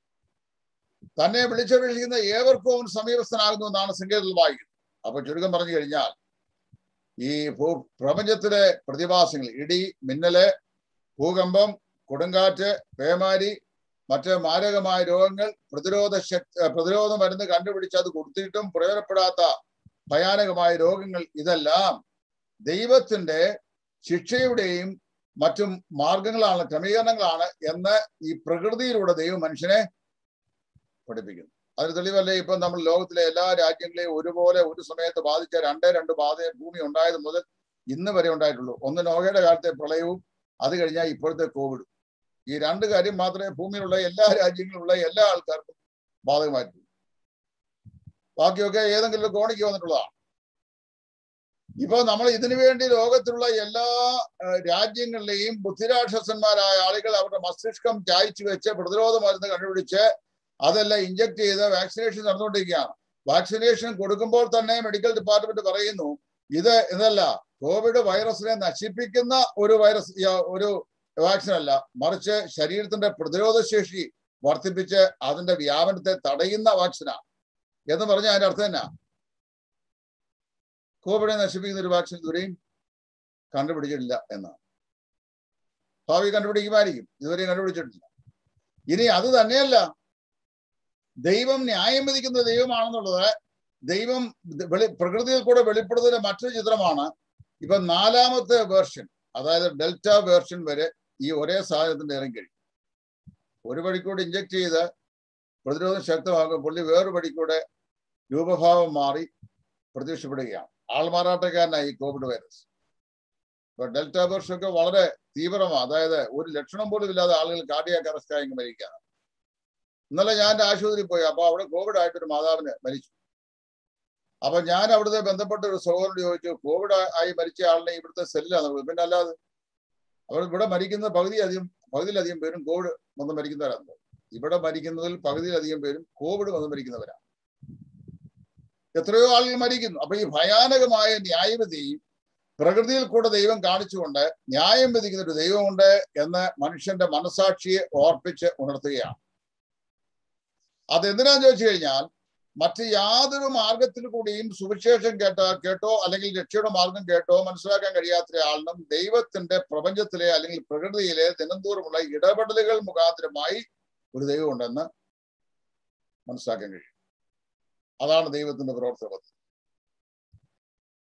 തന്നെ വിളിച്ചപേക്ഷിക്കുന്ന ഏവർക്കും അവൻ സമീപസ്ഥനാകുന്നു എന്നാണ് സങ്കീർത്തനത്തിൽ വായിക്കുന്നത്. അപ്പൊ ചുരുക്കം പറഞ്ഞു കഴിഞ്ഞാൽ ഈ ഭൂ പ്രപഞ്ചത്തിലെ പ്രതിഭാസങ്ങൾ, ഇടി, മിന്നല്, ഭൂകമ്പം, കൊടുങ്കാറ്റ്, പേമാരി, മറ്റ് മാരകമായ രോഗങ്ങൾ, പ്രതിരോധ ശക്തി പ്രതിരോധ മരുന്ന് കണ്ടുപിടിച്ച് അത് കൊടുത്തിട്ടും പ്രയോജനപ്പെടാത്ത ഭയാനകമായ രോഗങ്ങൾ, ഇതെല്ലാം ദൈവത്തിന്റെ ശിക്ഷയുടെയും മറ്റും മാർഗങ്ങളാണ്, ക്രമീകരണങ്ങളാണ് എന്ന് ഈ പ്രകൃതിയിലൂടെ ദൈവം മനുഷ്യനെ പഠിപ്പിക്കുന്നു. അതിന് തെളിവല്ലേ ഇപ്പം നമ്മൾ ലോകത്തിലെ എല്ലാ രാജ്യങ്ങളെയും ഒരുപോലെ ഒരു സമയത്ത് ബാധിച്ച രണ്ടേ രണ്ട് ബാധ ഭൂമി ഉണ്ടായത് മുതൽ ഇന്ന് വരെ ഉണ്ടായിട്ടുള്ളൂ. ഒന്ന് നോഹയുടെ കാലത്തെ പ്രളയവും, അത് കഴിഞ്ഞാൽ ഇപ്പോഴത്തെ കോവിഡും. ഈ രണ്ട് കാര്യം മാത്രമേ ഭൂമിയിലുള്ള എല്ലാ രാജ്യങ്ങളിലുള്ള എല്ലാ ആൾക്കാർക്കും ബാധകമായിട്ടുള്ളൂ. ബാക്കിയൊക്കെ ഏതെങ്കിലും കോണിക്ക് വന്നിട്ടുള്ളതാണ്. ഇപ്പൊ നമ്മൾ ഇതിനു വേണ്ടി ലോകത്തിലുള്ള എല്ലാ രാജ്യങ്ങളിലെയും ബുദ്ധിരാക്ഷസന്മാരായ ആളുകൾ അവരുടെ മസ്തിഷ്കം ചായച്ചു വെച്ച് പ്രതിരോധ മരുന്ന് കണ്ടുപിടിച്ച് അതെല്ലാം ഇഞ്ചക്ട് ചെയ്ത് വാക്സിനേഷൻ നടന്നുകൊണ്ടിരിക്കുകയാണ്. വാക്സിനേഷൻ കൊടുക്കുമ്പോൾ തന്നെ മെഡിക്കൽ ഡിപ്പാർട്ട്മെന്റ് പറയുന്നു ഇത് ഇതല്ല, കോവിഡ് വൈറസിനെ നശിപ്പിക്കുന്ന ഒരു വൈറസ് ഒരു വാക്സിൻ അല്ല, മറിച്ച് ശരീരത്തിന്റെ പ്രതിരോധ ശേഷി വർദ്ധിപ്പിച്ച് അതിന്റെ വ്യാപനത്തെ തടയുന്ന വാക്സിനാണ് എന്ന് പറഞ്ഞാൽ അതിന്റെ അർത്ഥം എന്നാ? കോവിഡിനെ നശിപ്പിക്കുന്ന ഒരു വാക്സിൻ ഇതുവരെയും കണ്ടുപിടിച്ചിട്ടില്ല എന്നാണ്. ഭാവി കണ്ടുപിടിക്കുമായിരിക്കും, ഇതുവരെയും കണ്ടുപിടിച്ചിട്ടില്ല. ഇനി അത് തന്നെയല്ല, ദൈവം ന്യായം വിധിക്കുന്ന ദൈവമാണെന്നുള്ളത് ദൈവം വെളി പ്രകൃതിയിൽ കൂടെ വെളിപ്പെടുത്തുന്ന മറ്റൊരു ചിത്രമാണ്. ഇപ്പൊ നാലാമത്തെ വേർഷൻ, അതായത് ഡെൽറ്റ വേർഷൻ വരെ ഈ ഒരേ സാധനത്തിന്റെ ഇറങ്ങി കഴിയും. ഒരു വഴിക്കൂടെ ഇഞ്ചക്ട് ചെയ്ത് പ്രതിരോധം ശക്തമാകും, പുള്ളി വേറൊരു വഴിക്കൂടെ രൂപഭാവം മാറി പ്രത്യക്ഷപ്പെടുകയാണ്. ആൾമാറാട്ടക്കാരനായി ഈ കോവിഡ് വൈറസ്. ഇപ്പൊ ഡെൽറ്റ വേർഷൻ ഒക്കെ വളരെ തീവ്രമാണ്. അതായത് ഒരു ലക്ഷണം പോലും ഇല്ലാതെ ആളുകൾ കാർഡിയാക് അറസ്റ്റ് ആയി മരിക്കുകയാണ്. ഇന്നലെ ഞാൻ എൻ്റെ ആശുപത്രിയിൽ പോയി. അപ്പൊ അവിടെ കോവിഡ് ആയിട്ടൊരു മാതാവിന് മരിച്ചു. അപ്പൊ ഞാൻ അവിടുത്തെ ബന്ധപ്പെട്ട ഒരു സഹോദരനോട് ചോദിച്ചു, കോവിഡ് ആയി മരിച്ച ആളിനെ ഇവിടുത്തെ സെല്ലിലാണെന്ന്. പിന്നെ അല്ലാതെ അവർ ഇവിടെ മരിക്കുന്ന പകുതി അധികം പകുതിയിലധികം പേരും കോവിഡ് വന്ന് മരിക്കുന്നവരാണ്. ഇവിടെ മരിക്കുന്നതിൽ പകുതിയിലധികം പേരും കോവിഡ് വന്ന് മരിക്കുന്നവരാണ്. എത്രയോ ആളുകൾ മരിക്കുന്നു. അപ്പൊ ഈ ഭയാനകമായ ന്യായവിധി പ്രകൃതിയിൽ കൂടെ ദൈവം കാണിച്ചുകൊണ്ട് ന്യായം വിധിക്കുന്ന ഒരു ദൈവമുണ്ട് എന്ന് മനുഷ്യന്റെ മനസാക്ഷിയെ ഓർപ്പിച്ച് ഉണർത്തുകയാണ്. അതെന്തിനാന്ന് ചോദിച്ചു കഴിഞ്ഞാൽ, മറ്റ് യാതൊരു മാർഗത്തിൽ കൂടിയും സുവിശേഷം കേട്ടോ കേട്ടോ അല്ലെങ്കിൽ രക്ഷയുടെ മാർഗം കേട്ടോ മനസ്സിലാക്കാൻ കഴിയാത്ത ആളിനും ദൈവത്തിന്റെ പ്രപഞ്ചത്തിലെ അല്ലെങ്കിൽ പ്രകൃതിയിലെ ദിനംതോറുമുള്ള ഇടപെടലുകൾ മുഖാന്തരമായി ഒരു ദൈവം ഉണ്ടെന്ന് മനസ്സിലാക്കാൻ കഴിയും. അതാണ് ദൈവത്തിന്റെ പ്രവർത്തന പദ്ധതി.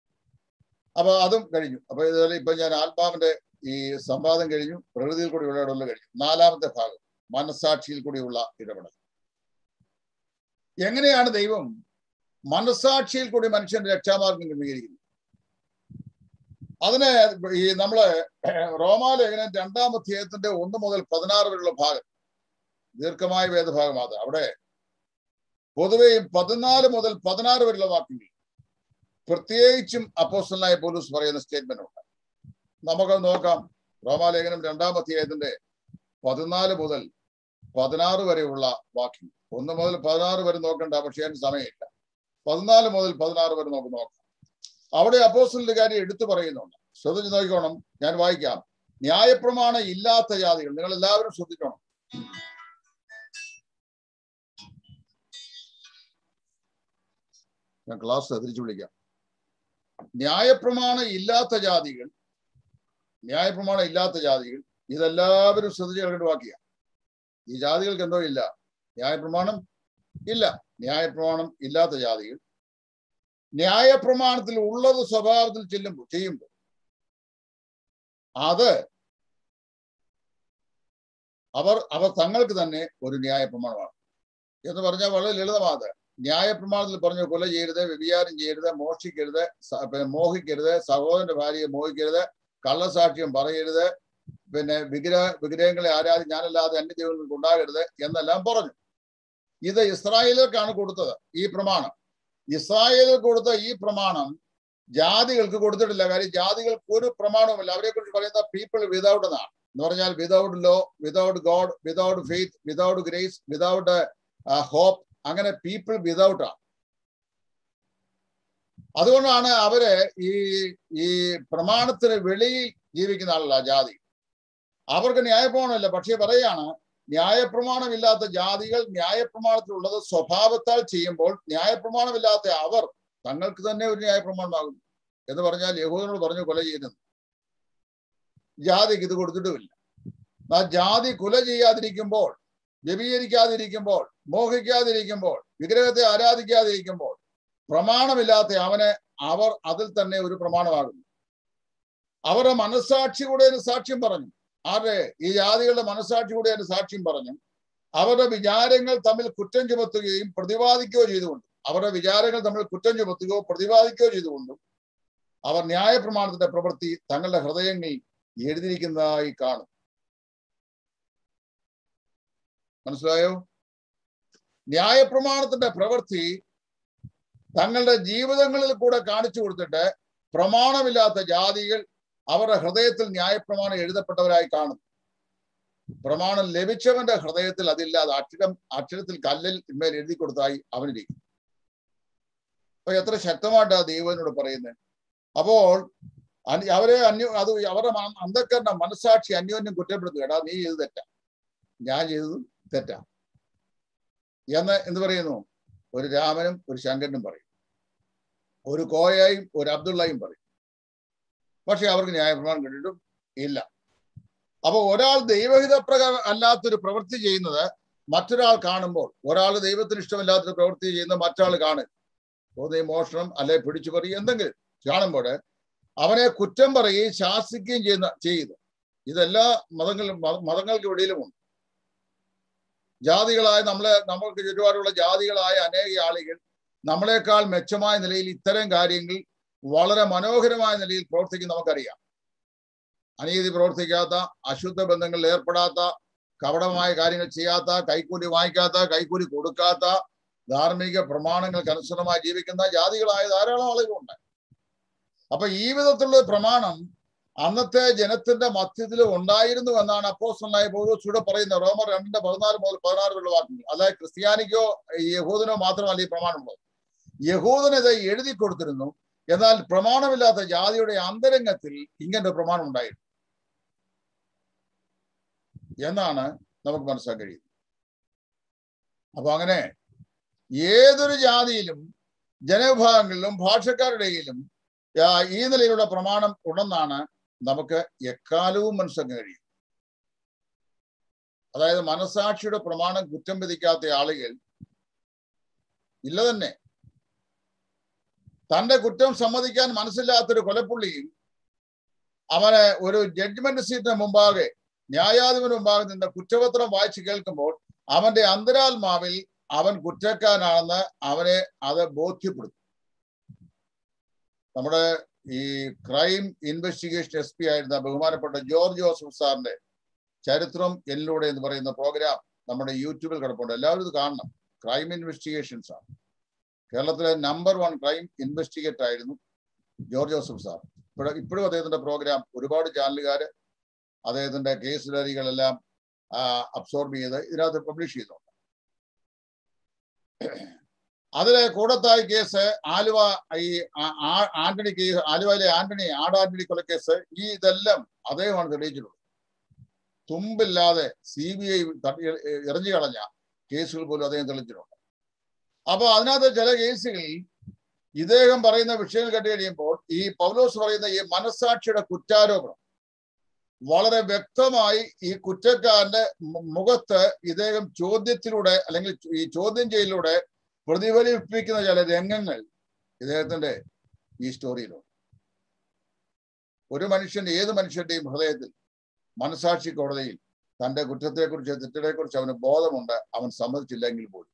അപ്പൊ അതും കഴിഞ്ഞു. അപ്പൊ ഇതുപോലെ ഇപ്പൊ ഞാൻ ആത്മാവിന്റെ ഈ സംവാദം കഴിഞ്ഞു, പ്രകൃതിയിൽ കൂടിയുള്ള ഇടപെടൽ കഴിഞ്ഞു. നാലാമത്തെ ഭാഗം മനസ്സാക്ഷിയിൽ കൂടിയുള്ള ഇടപെടൽ. എങ്ങനെയാണ് ദൈവം മനസ്സാക്ഷിയിൽ കൂടി മനുഷ്യന്റെ രക്ഷാമാർഗം ക്രമീകരിക്കുന്നത്? അതിന് ഈ നമ്മള് റോമാലേഖനം രണ്ടാം അധ്യായത്തിന്റെ ഒന്ന് മുതൽ പതിനാറ് വരെയുള്ള ഭാഗം, ദീർഘമായ വേദഭാഗമാണ്. അവിടെ പൊതുവെയും പതിനാല് മുതൽ പതിനാറ് വരെയുള്ള വാക്യങ്ങൾ പ്രത്യേകിച്ചും അപ്പോസ്തലനായ പൗലോസ് പറയുന്ന സ്റ്റേറ്റ്മെന്റ് ഉണ്ട്. നമുക്കത് നോക്കാം. റോമാലേഖനം രണ്ടാം അധ്യായത്തിന്റെ പതിനാല് മുതൽ പതിനാറ് വരെയുള്ള വാക്യം. ഒന്ന് മുതൽ പതിനാറ് വരെ നോക്കണ്ട, പക്ഷേ അതിന് സമയമില്ല. പതിനാല് മുതൽ പതിനാറ് വരെ നമുക്ക് നോക്കാം. അവിടെ അപ്പോസ്തലന്റെ കാര്യം എടുത്തു പറയുന്നുണ്ട്. ശ്രദ്ധിച്ചു നോക്കിക്കോണം, ഞാൻ വായിക്കാം. ന്യായപ്രമാണം ഇല്ലാത്ത ജാതികൾ, നിങ്ങൾ എല്ലാവരും ശ്രദ്ധിക്കണം. ഞാൻ ക്ലാസ് തിരിച്ചു വിളിക്കാം. ന്യായപ്രമാണം ഇല്ലാത്ത ജാതികൾ, ന്യായപ്രമാണം ഇല്ലാത്ത ജാതികൾ, ഇതെല്ലാവരും ശ്രദ്ധിച്ചു കേൾക്കേണ്ട വാക്യ. ഈ ജാതികൾക്ക് എന്തോ ഇല്ല, ന്യായപ്രമാണം ഇല്ല. ന്യായപ്രമാണം ഇല്ലാത്ത ജാതികൾ ന്യായപ്രമാണത്തിൽ ഉള്ളത് സ്വഭാവത്തിൽ ചെല്ലുമ്പോൾ ചെയ്യുമ്പോൾ അത് അവർ അവർ തങ്ങൾക്ക് തന്നെ ഒരു ന്യായപ്രമാണമാണ് എന്ന് പറഞ്ഞാൽ വളരെ ലളിതമാണ്. ന്യായപ്രമാണത്തിൽ പറഞ്ഞു കൊല ചെയ്യരുത്, വ്യഭിചാരം ചെയ്യരുത്, മോഷ്ടിക്കരുത്, മോഹിക്കരുത്, സഹോദരന്റെ ഭാര്യയെ മോഹിക്കരുത്, കള്ളസാക്ഷ്യം പറയരുത്, പിന്നെ വിഗ്രഹ വിഗ്രഹങ്ങളെ ആരാധി ഞാനല്ലാതെ അന്യ ദൈവങ്ങൾക്ക് ഉണ്ടാകരുത് എന്നെല്ലാം പറഞ്ഞു. ഇത് ഇസ്രായേലിലേക്കാണ് കൊടുത്തത് ഈ പ്രമാണം. ഇസ്രായേലിൽ കൊടുത്ത ഈ പ്രമാണം ജാതികൾക്ക് കൊടുത്തിട്ടില്ല. കാര്യം ജാതികൾക്ക് ഒരു പ്രമാണവുമില്ല. അവരെ കുറിച്ച് പറയുന്ന പീപ്പിൾ വിതൗട്ട് എന്നാണ്. എന്ന് പറഞ്ഞാൽ without law, without God, without faith, without grace, without hope, അങ്ങനെ പീപ്പിൾ വിതൗട്ട് ആണ്. അതുകൊണ്ടാണ് അവര് ഈ ഈ പ്രമാണത്തിന് വെളിയിൽ ജീവിക്കുന്ന ആളല്ല ജാതി. അവർക്ക് ന്യായപ്രമാണമില്ല. പക്ഷെ പറയാണ് ന്യായപ്രമാണമില്ലാത്ത ജാതികൾ ന്യായപ്രമാണത്തിലുള്ളത് സ്വഭാവത്താൽ ചെയ്യുമ്പോൾ ന്യായപ്രമാണമില്ലാത്ത അവർ തങ്ങൾക്ക് തന്നെ ഒരു ന്യായപ്രമാണമാകുന്നു. എന്ന് പറഞ്ഞാൽ യഹൂദനോട് പറഞ്ഞു കൊല ചെയ്യുന്നത്, ജാതിക്ക് ഇത് കൊടുത്തിട്ടുമില്ല. ആ ജാതി കൊല ചെയ്യാതിരിക്കുമ്പോൾ, വ്യഭിചരിക്കാതിരിക്കുമ്പോൾ, മോഹിക്കാതിരിക്കുമ്പോൾ, വിഗ്രഹത്തെ ആരാധിക്കാതിരിക്കുമ്പോൾ പ്രമാണമില്ലാത്ത അവന് അവർ അതിൽ തന്നെ ഒരു പ്രമാണമാകുന്നു. അവരുടെ മനസ്സാക്ഷി കൂടെ സാക്ഷ്യം പറഞ്ഞു. ആരുടെ? ഈ ജാതികളുടെ മനസ്സാക്ഷി കൂടെ അതിന് സാക്ഷ്യം പറഞ്ഞു. അവരുടെ വിചാരങ്ങൾ തമ്മിൽ കുറ്റം ചുമത്തുകയും പ്രതിപാദിക്കുകയോ ചെയ്തുകൊണ്ട് അവരുടെ വിചാരങ്ങൾ തമ്മിൽ കുറ്റം ചുമത്തുകയോ പ്രതിപാദിക്കുകയോ ചെയ്തുകൊണ്ടും അവർ ന്യായപ്രമാണത്തിന്റെ പ്രവൃത്തി തങ്ങളുടെ ഹൃദയങ്ങളിൽ എഴുതിയിരിക്കുന്നതായി കാണും. മനസ്സിലായോ? ന്യായപ്രമാണത്തിന്റെ പ്രവൃത്തി തങ്ങളുടെ ജീവിതങ്ങളിൽ കൂടെ കാണിച്ചു കൊടുത്തിട്ട് പ്രമാണമില്ലാത്ത ജാതികൾ അവരുടെ ഹൃദയത്തിൽ ന്യായപ്രമാണം എഴുതപ്പെട്ടവരായി കാണുന്നു. പ്രമാണം ലഭിച്ചവന്റെ ഹൃദയത്തിൽ അതില്ലാതെ അക്ഷരം അക്ഷരത്തിൽ കല്ലിൽ മേൽ എഴുതി കൊടുത്തായി അവനിരിക്കും. അപ്പൊ എത്ര ശക്തമായിട്ടാണ് ദൈവനോട് പറയുന്നത്. അപ്പോൾ അവരെ അന്യോ അത് അവരുടെ അന്ധക്കരണ മനസ്സാക്ഷി അന്യോന്യം കുറ്റപ്പെടുത്തുക. എടാ നീ ചെയ്ത് തെറ്റാ, ഞാൻ ചെയ്തത് തെറ്റാ എന്ന് എന്ത് പറയുന്നു? ഒരു രാമനും ഒരു ശങ്കരനും പറയും, ഒരു കോയയും ഒരു അബ്ദുള്ളയും പറയും. പക്ഷെ അവർക്ക് ന്യായപ്രമാണം കിട്ടിയിട്ടും ഇല്ല. അപ്പൊ ഒരാൾ ദൈവഹിത പ്രകാരം അല്ലാത്തൊരു പ്രവൃത്തി ചെയ്യുന്നത് മറ്റൊരാൾ കാണുമ്പോൾ, ഒരാൾ ദൈവത്തിന് ഇഷ്ടമില്ലാത്തൊരു പ്രവൃത്തി ചെയ്യുന്നത് മറ്റൊരാൾ കാണുക, തോന്നിയ മോഷണം അല്ലെ പിടിച്ചുപറി എന്തെങ്കിലും കാണുമ്പോൾ അവനെ കുറ്റം പറയുകയും ശാസിക്കുകയും ചെയ്യുന്ന ചെയ്യുന്നു. ഇതെല്ലാ മതങ്ങളിലും മതങ്ങൾക്ക് ഇടയിലുമുണ്ട്. ജാതികളായ നമ്മളെ നമ്മൾക്ക് ചുറ്റുപാടുള്ള ജാതികളായ അനേക ആളുകൾ നമ്മളെക്കാൾ മെച്ചമായ നിലയിൽ ഇത്തരം കാര്യങ്ങൾ വളരെ മനോഹരമായ നിലയിൽ പ്രവർത്തിക്കുന്ന നമുക്കറിയാം. അനീതി പ്രവർത്തിക്കാത്ത, അശുദ്ധ ബന്ധങ്ങളിൽ ഏർപ്പെടാത്ത, കപടമായ കാര്യങ്ങൾ ചെയ്യാത്ത, കൈക്കൂലി വാങ്ങിക്കാത്ത, കൈക്കൂലി കൊടുക്കാത്ത, ധാർമ്മിക പ്രമാണങ്ങൾക്ക് അനുസൃതമായി ജീവിക്കുന്ന ജാതികളായ ധാരാളം ആളുകളുണ്ട്. അപ്പൊ ഈ വിധത്തിലുള്ള പ്രമാണം അന്നത്തെ ജനത്തിന്റെ മധ്യത്തിൽ ഉണ്ടായിരുന്നു എന്നാണ് അപ്പോസ്തലനായ പൗലോസ് ഇവിടെ പറയുന്നത്. റോമർ രണ്ടിന്റെ പതിനാല് മുതൽ പതിനാറ് വരെയുള്ള വാക്യങ്ങൾ. അതായത് ക്രിസ്ത്യാനിക്കോ യഹൂദനോ മാത്രമല്ല ഈ പ്രമാണമുള്ളത്. യഹൂദനത് എഴുതി കൊടുത്തിരുന്നു. എന്നാൽ പ്രമാണമില്ലാത്ത ജാതിയുടെ അന്തരംഗത്തിൽ ഇങ്ങനൊരു പ്രമാണം ഉണ്ടായിരുന്നു എന്നാണ് നമുക്ക് മനസ്സിലാക്കാൻ കഴിയുന്നത്. അപ്പൊ അങ്ങനെ ഏതൊരു ജാതിയിലും ജനവിഭാഗങ്ങളിലും ഭാഷക്കാരുടെയിലും ഈ നിലയിലുള്ള പ്രമാണം ഉണ്ടെന്നാണ് നമുക്ക് എക്കാലവും മനസ്സിലാക്കാൻ കഴിയും. അതായത് മനസാക്ഷിയുടെ പ്രമാണം കുറ്റം വിധിക്കാത്ത ആളുകൾ ഇല്ല തന്നെ. തന്റെ കുറ്റം സമ്മതിക്കാൻ മനസ്സില്ലാത്തൊരു കൊലപ്പുള്ളിയും അവന് ഒരു ജഡ്ജ്മെന്റ് സീറ്റിന് മുമ്പാകെ ന്യായാധിപന് മുമ്പാകെ നിന്ന് കുറ്റപത്രം വായിച്ചു കേൾക്കുമ്പോൾ അവന്റെ അന്തരാത്മാവിൽ അവൻ കുറ്റക്കാരനാണെന്ന് അവനെ അത് ബോധ്യപ്പെടുത്തും. നമ്മുടെ ഈ ക്രൈം ഇൻവെസ്റ്റിഗേഷൻ എസ് പി ആയിരുന്ന ബഹുമാനപ്പെട്ട ജോർജ് ജോസഫ് സാറിന്റെ ചരിത്രം എന്നിലൂടെ എന്ന് പറയുന്ന പ്രോഗ്രാം നമ്മുടെ യൂട്യൂബിൽ കിടപ്പുണ്ട്. എല്ലാവരും ഇത് കാണണം. ക്രൈം ഇൻവെസ്റ്റിഗേഷൻസ് ആണ്. കേരളത്തിലെ നമ്പർ വൺ ക്രൈം ഇൻവെസ്റ്റിഗേറ്റർ ആയിരുന്നു ജോർജ് ജോസഫ് സാർ. ഇപ്പോൾ ഇപ്പോഴും അദ്ദേഹത്തിന്റെ പ്രോഗ്രാം ഒരുപാട് ചാനലുകാർ അദ്ദേഹത്തിന്റെ കേസ് ഡയറികളെല്ലാം അബ്സോർബ് ചെയ്ത് ഇതിനകത്ത് പബ്ലിഷ് ചെയ്തിട്ടുണ്ട്. അതിലെ കൂടത്തായി കേസ്, ആലുവ ഈ ആന്റണി കേസ്, ആലുവയിലെ ആന്റണി ആട് ആന്റണി കൊലക്കേസ്, ഈ ഇതെല്ലാം അദ്ദേഹമാണ് തെളിയിച്ചിട്ടുള്ളത്. തുമ്പില്ലാതെ സി ബി ഐ എറിഞ്ഞു കളഞ്ഞ കേസുകൾ പോലും അദ്ദേഹം തെളിച്ചിട്ടുണ്ട്. അപ്പൊ അതിനകത്ത് ചില കേസുകളിൽ ഇദ്ദേഹം പറയുന്ന വിഷയങ്ങൾ കേട്ട് കഴിയുമ്പോൾ ഈ പൗലോസ് പറയുന്ന ഈ മനസ്സാക്ഷിയുടെ കുറ്റാരോപണം വളരെ വ്യക്തമായി ഈ കുറ്റക്കാരന്റെ മുഖത്ത് ഇദ്ദേഹം ചോദ്യത്തിലൂടെ അല്ലെങ്കിൽ ഈ ചോദ്യം ചെയ്യലിലൂടെ പ്രതിഫലിപ്പിക്കുന്ന ചില രംഗങ്ങൾ ഇദ്ദേഹത്തിന്റെ ഈ സ്റ്റോറിയിലുണ്ട്. ഒരു മനുഷ്യന്റെ ഏത് മനുഷ്യന്റെയും ഹൃദയത്തിൽ മനസാക്ഷി കോടതിയിൽ തന്റെ കുറ്റത്തെക്കുറിച്ച് തെറ്റിനെക്കുറിച്ച് അവന് ബോധമുണ്ട്, അവൻ സമ്മതിച്ചില്ലെങ്കിൽ പോലും.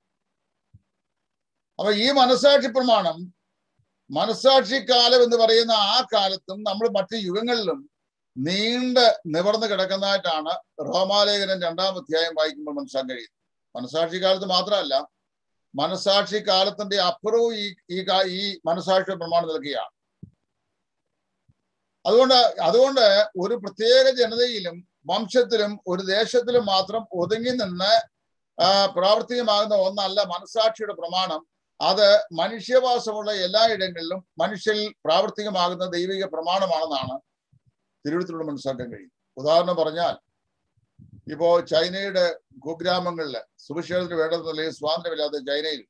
അപ്പൊ ഈ മനസാക്ഷി പ്രമാണം, മനസാക്ഷി കാലം എന്ന് പറയുന്ന ആ കാലത്തും നമ്മൾ മറ്റു യുഗങ്ങളിലും നീണ്ട് നിവർന്ന് കിടക്കുന്നതായിട്ടാണ് റോമാലേഖനം രണ്ടാം അധ്യായം വായിക്കുമ്പോൾ മനസ്സിലാക്കാൻ കഴിയുന്നത്. മനസാക്ഷി കാലത്ത് മാത്രമല്ല, മനസാക്ഷി കാലത്തിന്റെ അപ്പുറവും ഈ ഈ മനസാക്ഷി പ്രമാണം നൽകുകയാണ്. അതുകൊണ്ട് അതുകൊണ്ട് ഒരു പ്രത്യേക ജനതയിലും വംശത്തിലും ഒരു ദേശത്തിലും മാത്രം ഒതുങ്ങി നിന്ന് പ്രാവർത്തികമാകുന്ന ഒന്നല്ല മനസാക്ഷിയുടെ പ്രമാണം. അത് മനുഷ്യവാസമുള്ള എല്ലായിടങ്ങളിലും മനുഷ്യരിൽ പ്രാവർത്തികമാകുന്ന ദൈവിക പ്രമാണമാണെന്നാണ് തിരുവഴുത്തിലൂടെ മനസ്സിലാക്കാൻ കഴിയും. ഉദാഹരണം പറഞ്ഞാൽ, ഇപ്പോ ചൈനയുടെ കുഗ്രാമങ്ങളില് സുവിശേഷത്തിന് വേണ്ടത് നിലയിൽ സ്വാതന്ത്ര്യമില്ലാത്ത ചൈനയിൽ,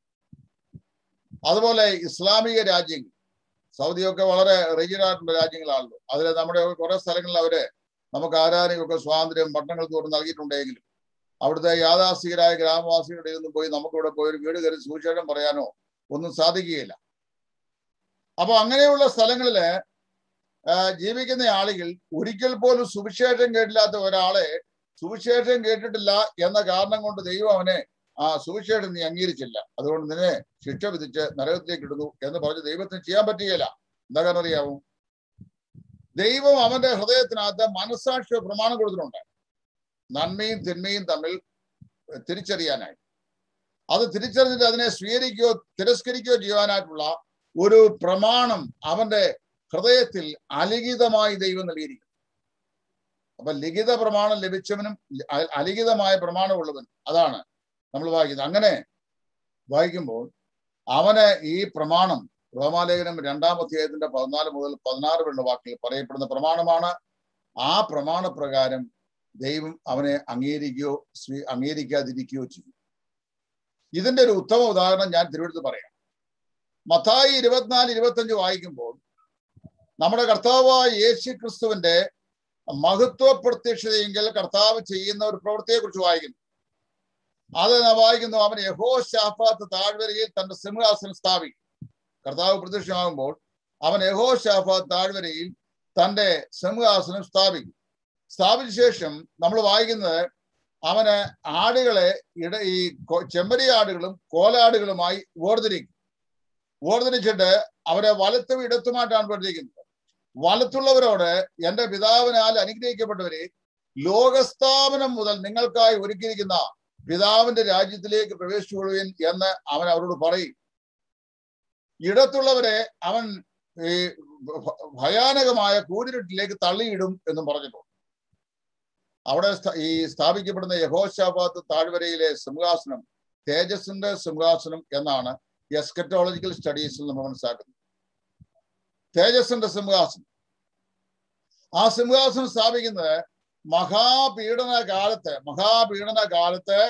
അതുപോലെ ഇസ്ലാമിക രാജ്യങ്ങൾ, സൗദിയൊക്കെ വളരെ റീജിയനായിട്ടുള്ള രാജ്യങ്ങളാണല്ലോ. അതിൽ നമ്മുടെ കുറെ സ്ഥലങ്ങളിൽ അവര് നമുക്ക് ആരാധനയൊക്കെ സ്വാതന്ത്ര്യം പട്ടണങ്ങൾ തോറും നൽകിയിട്ടുണ്ടെങ്കിലും അവിടുത്തെ യാഥാസ്ഥികരായ ഗ്രാമവാസികളുടെ ഒന്നും പോയി നമുക്കിവിടെ പോയി ഒരു വീട് കയറി സുവിശേഷം പറയാനോ ഒന്നും സാധിക്കുകയില്ല. അപ്പൊ അങ്ങനെയുള്ള സ്ഥലങ്ങളില് ജീവിക്കുന്ന ആളുകൾ ഒരിക്കൽ പോലും സുവിശേഷം കേട്ടില്ലാത്ത ഒരാളെ സുവിശേഷം കേട്ടിട്ടില്ല എന്ന കാരണം കൊണ്ട് ദൈവം അവനെ ആ സുവിശേഷം നീ അംഗീകരിച്ചില്ല, അതുകൊണ്ട് നിന്നെ ശിക്ഷ വിധിച്ച് നരകത്തിലേക്ക് ഇടുന്നു എന്ന് പറഞ്ഞ് ദൈവത്തിന് ചെയ്യാൻ പറ്റുകയില്ല. എന്താ കാരണം അറിയാവൂ? ദൈവം അവന്റെ ഹൃദയത്തിനകത്ത് മനസ്സാക്ഷിയുടെ പ്രമാണം കൊടുത്തിട്ടുണ്ട്, നന്മയും തിന്മയും തമ്മിൽ തിരിച്ചറിയാനായി. അത് തിരിച്ചറിഞ്ഞിട്ട് അതിനെ സ്വീകരിക്കുകയോ തിരസ്കരിക്കുകയോ ചെയ്യാനായിട്ടുള്ള ഒരു പ്രമാണം അവന്റെ ഹൃദയത്തിൽ അലിഖിതമായി ദൈവം നൽകിയിരിക്കുന്നു. അപ്പൊ ലിഖിത പ്രമാണം ലഭിച്ചവനും അലിഖിതമായ പ്രമാണമുള്ളവനും അതാണ് നമ്മൾ വായിക്കുന്നത്. അങ്ങനെ വായിക്കുമ്പോൾ അവന് ഈ പ്രമാണം റോമാലേഖനം രണ്ടാം അധ്യായത്തിന്റെ പതിനാല് മുതൽ പതിനാറ് വരെയുള്ള വാക്കുകൾ പറയപ്പെടുന്ന പ്രമാണമാണ്. ആ പ്രമാണപ്രകാരം ദൈവം അവനെ അംഗീകരിക്കുകയോ സ്വീ അംഗീകരിക്കാതിരിക്കുകയോ ചെയ്യും. ഇതിന്റെ ഒരു ഉത്തമ ഉദാഹരണം ഞാൻ തിരുവഴുത്ത് പറയാം. മത്തായി ഇരുപത്തിനാല് ഇരുപത്തഞ്ച് വായിക്കുമ്പോൾ നമ്മുടെ കർത്താവായ യേശു ക്രിസ്തുവിന്റെ മഹത്വ പ്രത്യക്ഷതയെങ്കിൽ കർത്താവ് ചെയ്യുന്ന ഒരു പ്രവൃത്തിയെ കുറിച്ച് വായിക്കുന്നു. അത് വായിക്കുന്നു, അവൻ യഹോശാഫാത്ത് താഴ്വരയിൽ തന്റെ സിംഹാസനം സ്ഥാപിക്കും. കർത്താവ് പ്രത്യക്ഷമാകുമ്പോൾ അവൻ യഹോശാഫാത്ത് താഴ്വരയിൽ തന്റെ സിംഹാസനം സ്ഥാപിക്കും. സ്ഥാപിച്ച ശേഷം നമ്മൾ വായിക്കുന്നത് അവന് ആടുകളെ ഇട ഈ ചെമ്മരി ആടുകളും കോലാടുകളുമായി വേർതിരിക്കും. വേർതിരിച്ചിട്ട് അവരെ വലത്തും ഇടത്തുമായിട്ടാണ് വേർതിരിക്കുന്നത്. വലത്തുള്ളവരോട് എന്റെ പിതാവിനാൽ അനുഗ്രഹിക്കപ്പെട്ടവരെ, ലോകസ്ഥാപനം മുതൽ നിങ്ങൾക്കായി ഒരുക്കിയിരിക്കുന്ന പിതാവിന്റെ രാജ്യത്തിലേക്ക് പ്രവേശിച്ചുകൊള്ളുവിൻ എന്ന് അവൻ അവരോട് പറയും. ഇടത്തുള്ളവരെ അവൻ ഈ ഭയാനകമായ കൂരിരുട്ടിലേക്ക് തള്ളിയിടും എന്നും പറഞ്ഞിട്ടുണ്ട്. അവിടെ ഈ സ്ഥാപിക്കപ്പെടുന്ന യഹോശാഫാത്ത് താഴ്വരയിലെ സിംഹാസനം തേജസ്സിന്റെ സിംഹാസനം എന്നാണ് എസ്കറ്റോളജിക്കൽ സ്റ്റഡീസിൽ നമ്മൾ മനസ്സിലാക്കുന്നത്. തേജസ്സിന്റെ സിംഹാസനം. ആ സിംഹാസനം സ്ഥാപിക്കുന്നത് മഹാപീഡന കാലത്ത് മഹാപീഡന കാലത്ത്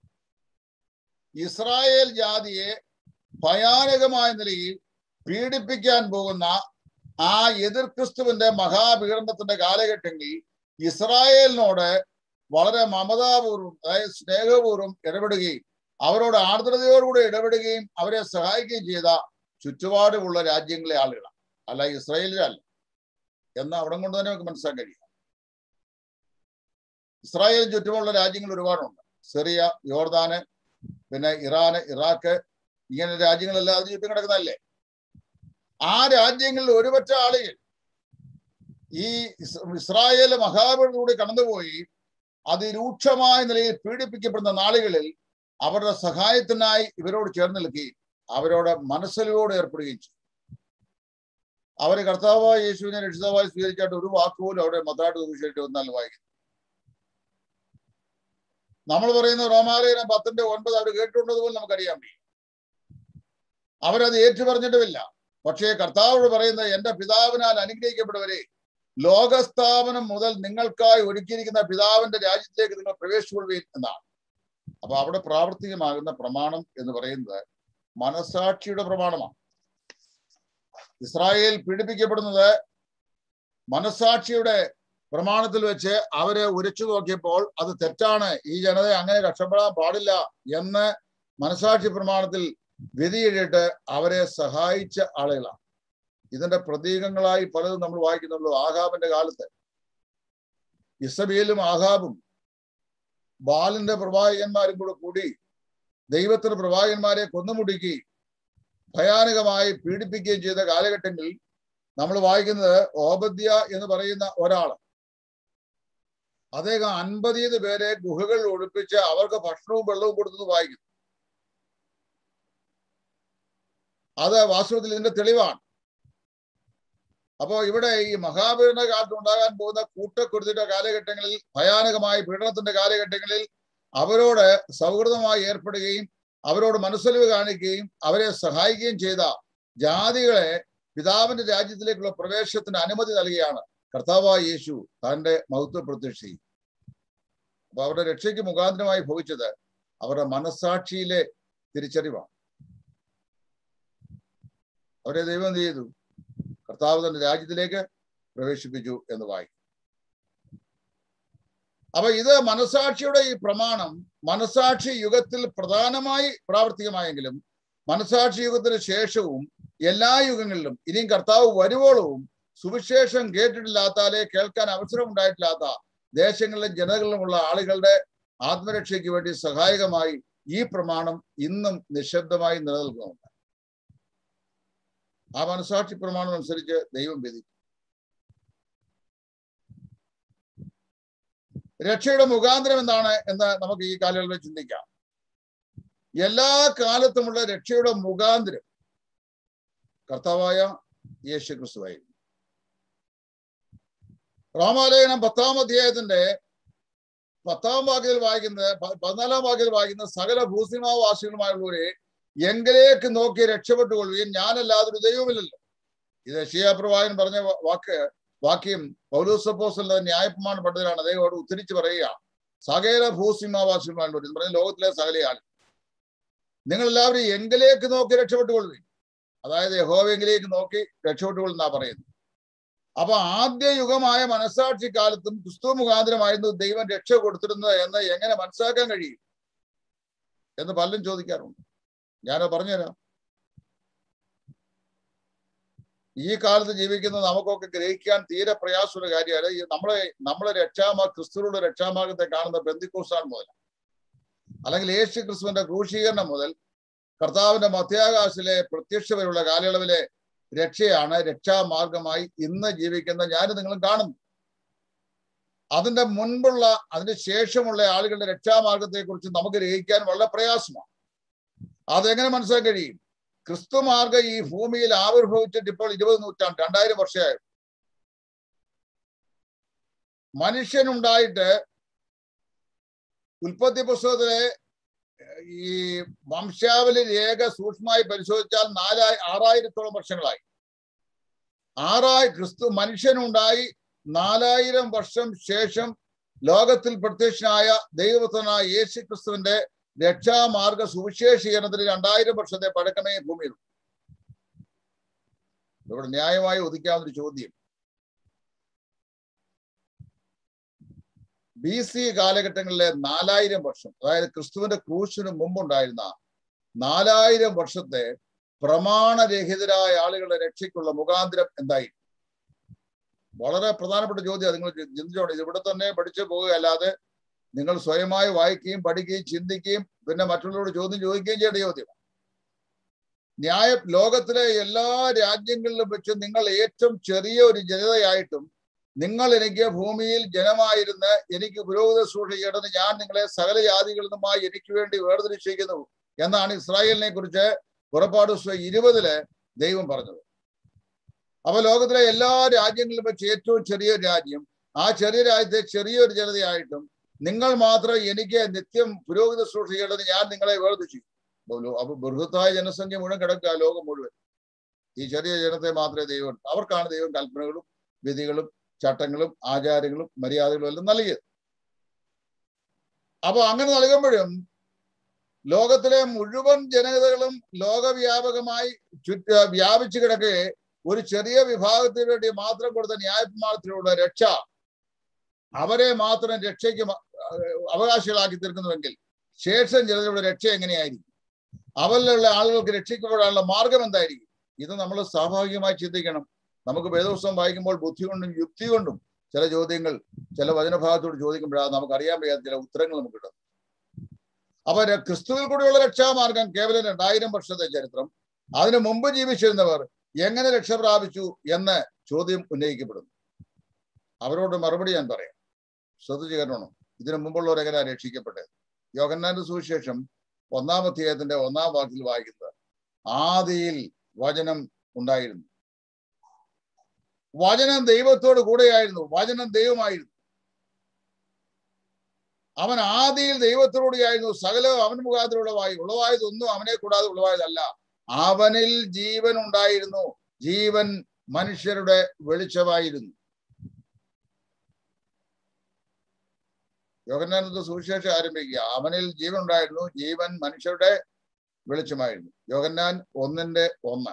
ഇസ്രായേൽ ജാതിയെ ഭയാനകമായ നിലയിൽ പീഡിപ്പിക്കാൻ പോകുന്ന ആ എതിർ ക്രിസ്തുവിന്റെ മഹാപീഡനത്തിന്റെ കാലഘട്ടങ്ങളിൽ ഇസ്രായേലിനോട് വളരെ മമതാപൂർവം, അതായത് സ്നേഹപൂർവ്വം ഇടപെടുകയും അവരോട് ആർദ്രതയോടുകൂടി ഇടപെടുകയും അവരെ സഹായിക്കുകയും ചെയ്ത ചുറ്റുപാടുമുള്ള രാജ്യങ്ങളിലെ ആളുകളാണ്, അല്ല ഇസ്രായേലിലല്ല എന്ന് അവിടെ കൊണ്ട് തന്നെ നമുക്ക് മനസ്സിലാക്കാൻ കഴിയും. ഇസ്രായേലിന് ചുറ്റുമുള്ള രാജ്യങ്ങൾ ഒരുപാടുണ്ട്. സിറിയ, യോർദാന്, പിന്നെ ഇറാന്, ഇറാഖ്, ഇങ്ങനെ രാജ്യങ്ങളെല്ലാം അതിന് ചുറ്റും കിടക്കുന്നതല്ലേ. ആ രാജ്യങ്ങളിൽ ഒരുപറ്റ ആളുകൾ ഈ ഇസ്രായേൽ മഹാബലിലൂടെ കടന്നുപോയി അതിരൂക്ഷമായ നിലയിൽ പീഡിപ്പിക്കപ്പെടുന്ന നാളുകളിൽ അവരുടെ സഹായത്തിനായി ഇവരോട് ചേർന്ന് നിൽക്കുകയും അവരോട് മനസ്സലിവോട് ഏർപ്പെടുകയും ചെയ്യും. അവര് കർത്താവായ യേശുവിനെ രക്ഷിതാവായി സ്വീകരിച്ചായിട്ട് ഒരു വാക്കുപോലും അവിടെ മത്തായിട്ട് സുവിശേഷിച്ച് വന്നാൽ വായിക്കുന്നു. നമ്മൾ പറയുന്ന റോമാലേഖനം പത്തിന്റെ ഒൻപത് അവർ കേട്ടിട്ടുണ്ടതുപോലെ നമുക്കറിയാൻ കഴിയും. അവരത് ഏറ്റു പറഞ്ഞിട്ടുമില്ല. പക്ഷേ കർത്താവോട് പറയുന്നത്, എന്റെ പിതാവിനാൽ അനുഗ്രഹിക്കപ്പെട്ടവരെ, ലോകസ്ഥാപനം മുതൽ നിങ്ങൾക്കായി ഒരുക്കിയിരിക്കുന്ന പിതാവിന്റെ രാജ്യത്തിലേക്ക് നിങ്ങൾ പ്രവേശിച്ചുകൊള്ളുവീൻ എന്നാണ്. അപ്പൊ അവിടെ പ്രാവർത്തികമാകുന്ന പ്രമാണം എന്ന് പറയുന്നത് മനസാക്ഷിയുടെ പ്രമാണമാണ്. ഇസ്രായേൽ പീഡിപ്പിക്കപ്പെടുന്നത് മനസാക്ഷിയുടെ പ്രമാണത്തിൽ വെച്ച് അവരെ ഉരച്ചു നോക്കിയപ്പോൾ അത് തെറ്റാണ്, ഈ ജനത അങ്ങനെ രക്ഷപ്പെടാൻ പാടില്ല എന്ന് മനസാക്ഷി പ്രമാണത്തിൽ വിധിയെഴുതിയിട്ട് അവരെ സഹായിച്ച ആളുകളാണ്. ഇതിന്റെ പ്രതീകങ്ങളായി പലതും നമ്മൾ വായിക്കുന്നുള്ളൂ. ആഹാബിന്റെ കാലത്ത് ഇസബേലും ആഹാബും ബാലിന്റെ പ്രവാചകന്മാരും കൂടെ കൂടി ദൈവത്തിന്റെ പ്രവാചകന്മാരെ കൊന്നുമുടിക്കുകയും ഭയാനകമായി പീഡിപ്പിക്കുകയും ചെയ്ത കാലഘട്ടങ്ങളിൽ നമ്മൾ വായിക്കുന്നത് ഓബദ്യ എന്ന് പറയുന്ന ഒരാള്, അദ്ദേഹം അൻപത് പേരെ ഗുഹകളിൽ ഒളിപ്പിച്ച് അവർക്ക് ഭക്ഷണവും വെള്ളവും കൊടുത്തു വായിക്കുന്നു. അത് വാസ്തവത്തിൽ ഇതിന്റെ തെളിവാണ്. അപ്പോ ഇവിടെ ഈ മഹാപീഡന കാലത്ത് ഉണ്ടാകാൻ പോകുന്ന കൂട്ടക്കുരുതിയുടെ കാലഘട്ടങ്ങളിൽ, ഭയാനകമായ പീഡനത്തിന്റെ കാലഘട്ടങ്ങളിൽ അവരോട് സൗഹൃദമായി ഏർപ്പെടുകയും അവരോട് മനസ്സലിവ് കാണിക്കുകയും അവരെ സഹായിക്കുകയും ചെയ്ത ജാതികളെ പിതാവിന്റെ രാജ്യത്തിലേക്കുള്ള പ്രവേശനത്തിന് അനുമതി നൽകിയാണ് കർത്താവായ യേശു തന്റെ മഹത്വ പ്രത്യക്ഷയും. അപ്പൊ അവരുടെ രക്ഷയ്ക്ക് മുഖാന്തരമായി ഭവിച്ചത് അവരുടെ മനസ്സാക്ഷിയിലെ തിരിച്ചറിവാണ്. അവരെ ദൈവം എന്ത് ചെയ്തു? കർത്താവ് തന്റെ രാജ്യത്തിലേക്ക് പ്രവേശിപ്പിച്ചു എന്ന് വായിക്കും. അപ്പൊ ഇത് മനസാക്ഷിയുടെ ഈ പ്രമാണം മനസാക്ഷി യുഗത്തിൽ പ്രധാനമായി പ്രാവർത്തികമായെങ്കിലും മനസാക്ഷി യുഗത്തിന് ശേഷവും എല്ലാ യുഗങ്ങളിലും ഇനിയും കർത്താവ് വരുവോളവും സുവിശേഷം കേട്ടിട്ടില്ലാത്താലേ കേൾക്കാൻ അവസരം ഉണ്ടായിട്ടില്ലാത്ത ദേശങ്ങളിലും ജനതകളിലുമുള്ള ആളുകളുടെ ആത്മരക്ഷയ്ക്ക് വേണ്ടി സഹായകമായി ഈ പ്രമാണം ഇന്നും നിശബ്ദമായി നിലനിൽക്കുന്നുണ്ട്. ആ മനസാക്ഷി പ്രമാണം അനുസരിച്ച് ദൈവം വിധിക്കും. രക്ഷയുടെ മുഖാന്തരം എന്താണ് എന്ന് നമുക്ക് ഈ കാലയളവിൽ ചിന്തിക്കാം. എല്ലാ കാലത്തുമുള്ള രക്ഷയുടെ മുഖാന്തരം കർത്താവായ യേശു ക്രിസ്തുവായിരുന്നു. റോമാലേഖനം പത്താം അധ്യായത്തിന്റെ പത്താം വാക്യത്തിൽ വായിക്കുന്നത് പതിനാലാം വാക്യത്തിൽ വായിക്കുന്നത് സകല ഭൂസിമാവാസികളുമായുള്ളവരെ എങ്കിലേക്ക് നോക്കി രക്ഷപ്പെട്ടുകൊള്ളുകയും ഞാനല്ലാതെ ഒരു ദൈവമില്ലല്ലോ. ഇത് യെശയ്യാ പ്രവാചകൻ പറഞ്ഞ വാക്ക് വാക്യം പൗലോസ് അപ്പോസ്തലന്റെ ന്യായപ്രമാണ പണ്ഡിതരാണ് അദ്ദേഹത്തോട് ഉദ്ധരിച്ച് പറയുക, സകല ഭൂസിമാവാസികളുമായുള്ളവർ എന്ന് പറഞ്ഞ ലോകത്തിലെ സകല ആൾ നിങ്ങൾ എല്ലാവരും എങ്കിലേക്ക് നോക്കി രക്ഷപ്പെട്ടുകൊള്ളുകയും, അതായത് യഹോവയെങ്കിലേക്ക് നോക്കി രക്ഷപ്പെട്ടുകൊള്ളുന്നാ പറയുന്നത്. അപ്പൊ ആദ്യ യുഗമായ മനസാക്ഷി കാലത്തും ക്രിസ്തു മുഖാന്തരമായിരുന്നു ദൈവം രക്ഷ കൊടുത്തിരുന്നത് എന്ന് എങ്ങനെ മനസ്സിലാക്കാൻ കഴിയും എന്ന് പലരും ചോദിക്കാറുണ്ട്. ഞാനോ പറഞ്ഞുതരാം. ഈ കാലത്ത് ജീവിക്കുന്ന നമുക്കൊക്കെ ഗ്രഹിക്കാൻ തീരെ പ്രയാസമുള്ള കാര്യമല്ല. ഈ നമ്മളെ നമ്മളെ രക്ഷാമാ ക്രിസ്തുവിന്റെ രക്ഷാമാർഗത്തെ കാണുന്ന പെന്തിക്കോസ്താൻ മുതൽ, അല്ലെങ്കിൽ യേശു ക്രിസ്തുവിന്റെ ക്രൂശീകരണം മുതൽ കർത്താവിന്റെ മധ്യാകാശിലെ പ്രത്യക്ഷ വരെയുള്ള കാലയളവിലെ രക്ഷയാണ് രക്ഷാമാർഗമായി ഇന്ന് ജീവിക്കുന്ന ഞാനും നിങ്ങളും കാണുന്നു. അതിന്റെ മുൻപുള്ള അതിന് ശേഷമുള്ള ആളുകളുടെ രക്ഷാമാർഗത്തെ കുറിച്ച് നമുക്ക് ഗ്രഹിക്കാൻ വളരെ പ്രയാസമാണ്. അതെങ്ങനെ മനസ്സിലാക്കാൻ കഴിയും? ക്രിസ്തു മാർഗം ഈ ഭൂമിയിൽ ആവിർഭവിച്ചിട്ട് ഇപ്പോൾ ഇരുപത് നൂറ്റാണ്ട് രണ്ടായിരം വർഷമായി. മനുഷ്യനുണ്ടായിട്ട് ഉൽപ്പത്തി പുസ്തകത്തിലെ ഈ വംശാവലി രേഖ സൂക്ഷ്മമായി പരിശോധിച്ചാൽ നാലായി ആറായിരത്തോളം വർഷങ്ങളായി. ആറായി ക്രിസ്തു മനുഷ്യനുണ്ടായി നാലായിരം വർഷം ശേഷം ലോകത്തിൽ പ്രത്യക്ഷനായ ദൈവപുത്രനായ യേശു ക്രിസ്തുവിന്റെ രക്ഷാമാർഗ സുവിശേഷീകരണത്തിന് രണ്ടായിരം വർഷത്തെ പഴക്കമേ ഭൂമിയിൽ. ഇവിടെ ന്യായമായി ഉദിക്കാവുന്നൊരു ചോദ്യം, ബി സി കാലഘട്ടങ്ങളിലെ നാലായിരം വർഷം, അതായത് ക്രിസ്തുവിന്റെ ക്രൂശിന് മുമ്പുണ്ടായിരുന്ന നാലായിരം വർഷത്തെ പ്രമാണരഹിതരായ ആളുകളുടെ രക്ഷയ്ക്കുള്ള മുഖാന്തരം എന്തായി? വളരെ പ്രധാനപ്പെട്ട ചോദ്യം. നിങ്ങൾ ചിന്തിച്ചോണം. ഇത് ഇവിടെ തന്നെ പഠിച്ചു പോകുകയല്ലാതെ നിങ്ങൾ സ്വയമായി വായിക്കുകയും പഠിക്കുകയും ചിന്തിക്കുകയും പിന്നെ മറ്റുള്ളവരോട് ചോദ്യം ചോദിക്കുകയും ചെയ്യേണ്ട ചോദ്യം. ന്യായ ലോകത്തിലെ എല്ലാ രാജ്യങ്ങളിലും വെച്ച് നിങ്ങൾ ഏറ്റവും ചെറിയ ഒരു ജനതയായിട്ടും നിങ്ങൾ എനിക്ക് ഭൂമിയിൽ ജനമായിരുന്ന് എനിക്ക് പുരോഹിത സൂക്ഷിക്കേണ്ടത് ഞാൻ നിങ്ങളെ സകല ജാതികളിൽ നിന്നുമായി എനിക്ക് വേണ്ടി വേർതിരിച്ചിരിക്കുന്നു എന്നാണ് ഇസ്രായേലിനെ കുറിച്ച് പുറപ്പാട് ഇരുപതില് ദൈവം പറഞ്ഞത്. അപ്പൊ ലോകത്തിലെ എല്ലാ രാജ്യങ്ങളിലും വെച്ച് ഏറ്റവും ചെറിയൊരു രാജ്യം, ആ ചെറിയ രാജ്യത്തെ ചെറിയൊരു ജനതയായിട്ടും നിങ്ങൾ മാത്രം എനിക്ക് നിത്യം പുരോഹിത സൂക്ഷിക്കേണ്ടത് ഞാൻ നിങ്ങളെ വേർതിരിച്ചു. അപ്പൊ ബൃഹത്തായ ജനസംഖ്യ മുഴുവൻ കിടക്കുക ലോകം മുഴുവൻ. ഈ ചെറിയ ജനത്തെ മാത്രമേ ദൈവം, അവർക്കാണ് ദൈവം കൽപ്പനകളും വിധികളും ചട്ടങ്ങളും ആചാരങ്ങളും മര്യാദകളും എല്ലാം നൽകിയത്. അപ്പൊ അങ്ങനെ നൽകുമ്പോഴും ലോകത്തിലെ മുഴുവൻ ജനതകളും ലോകവ്യാപകമായി ചുറ്റ വ്യാപിച്ചു കിടക്കുകയെ ഒരു ചെറിയ വിഭാഗത്തിന് വേണ്ടി മാത്രം കൊടുത്ത ന്യായപ്രമാണത്തിലുള്ള രക്ഷ അവരെ മാത്രം രക്ഷയ്ക്ക് അവകാശികളാക്കി തീർക്കുന്നുവെങ്കിൽ ശേഷം ജനതയുടെ രക്ഷ എങ്ങനെയായിരിക്കും? അവരിലുള്ള ആളുകൾക്ക് രക്ഷിക്കപ്പെടാനുള്ള മാർഗം എന്തായിരിക്കും? ഇത് നമ്മൾ സ്വാഭാവികമായി ചിന്തിക്കണം. നമുക്ക് വേദപുസ്തകം വായിക്കുമ്പോൾ ബുദ്ധി കൊണ്ടും യുക്തി കൊണ്ടും ചില ചോദ്യങ്ങൾ ചില വചനഭാഗത്തോട് ചോദിക്കുമ്പോഴാണ് നമുക്ക് അറിയാൻ വയ്യാത്ത ചില ഉത്തരങ്ങൾ നമുക്ക് കിട്ടും. അപ്പൊ ക്രിസ്തുവിൽ കൂടെയുള്ള രക്ഷാമാർഗം കേവലം രണ്ടായിരം വർഷത്തെ ചരിത്രം, അതിനു മുമ്പ് ജീവിച്ചിരുന്നവർ എങ്ങനെ രക്ഷ പ്രാപിച്ചു എന്ന് ചോദ്യം ഉന്നയിക്കപ്പെടുന്നു. അവരോട് മറുപടി ഞാൻ പറയാം, ശ്രദ്ധിച്ചു കേട്ടോണം. ഇതിനു മുമ്പുള്ളവർ എങ്ങനെയാണ് രക്ഷിക്കപ്പെട്ടത്? യോഹന്നാന്റെ സുവിശേഷം ഒന്നാം അധ്യായത്തിന്റെ ഒന്നാം വാക്യത്തിൽ വായിക്കുന്നത്, ആദിയിൽ വചനം ഉണ്ടായിരുന്നു, വചനം ദൈവത്തോട് കൂടെയായിരുന്നു, വചനം ദൈവമായിരുന്നു, അവൻ ആദിയിൽ ദൈവത്തോടുകൂടിയായിരുന്നു, സകലവും അവൻ മുഖാന്തരം ഉളവായി, ഉളവായതൊന്നും അവനെ കൂടാതെ ഉളവായതല്ല, അവനിൽ ജീവൻ ഉണ്ടായിരുന്നു, ജീവൻ മനുഷ്യരുടെ വെളിച്ചമായിരുന്നു. യോഹന്നാന്റെ സുവിശേഷം ആരംഭിക്കുക, അവനിൽ ജീവൻ ഉണ്ടായിരുന്നു, ജീവൻ മനുഷ്യരുടെ വെളിച്ചമായിരുന്നു. യോഹന്നാൻ ഒന്നിന്റെ ഒന്ന്.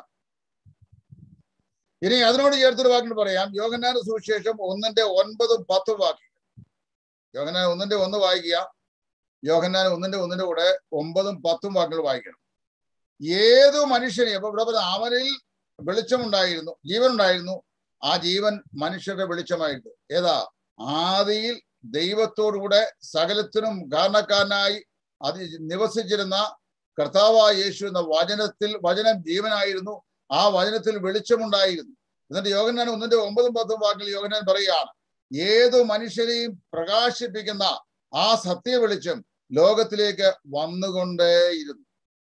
ഇനി അതിനോട് ചേർത്തൊരു വാക്കിന് പറയാം, യോഹന്നാന്റെ സുവിശേഷം ഒന്നിന്റെ ഒൻപതും പത്തും വാക്യങ്ങൾ. യോഹന്നാൻ ഒന്നിന്റെ ഒന്ന് വായിക്കുക, യോഹന്നാൻ ഒന്നിന്റെ ഒന്നിന്റെ കൂടെ ഒമ്പതും പത്തും വാക്കുകൾ വായിക്കണം. ഏതു മനുഷ്യനെ, അപ്പൊ ഇവിടെ പറഞ്ഞ അവനിൽ വെളിച്ചമുണ്ടായിരുന്നു, ജീവൻ ഉണ്ടായിരുന്നു, ആ ജീവൻ മനുഷ്യരുടെ വെളിച്ചമായിരുന്നു. ഏതാ? ആദിയിൽ ദൈവത്തോടുകൂടെ സകലത്തിനും കാരണക്കാരനായി അത് നിവസിച്ചിരുന്ന കർത്താവായ യേശു എന്ന വചനത്തിൽ, വചനം ജീവനായിരുന്നു, ആ വചനത്തിൽ വെളിച്ചമുണ്ടായിരുന്നു. എന്നിട്ട് യോഹന്നാൻ ഒന്നിന്റെ ഒമ്പതും പത്തും വാക്കിൽ യോഹന്നാൻ പറയുകയാണ്, ഏതു മനുഷ്യരെയും പ്രകാശിപ്പിക്കുന്ന ആ സത്യ വെളിച്ചം ലോകത്തിലേക്ക് വന്നുകൊണ്ടേയിരുന്നു.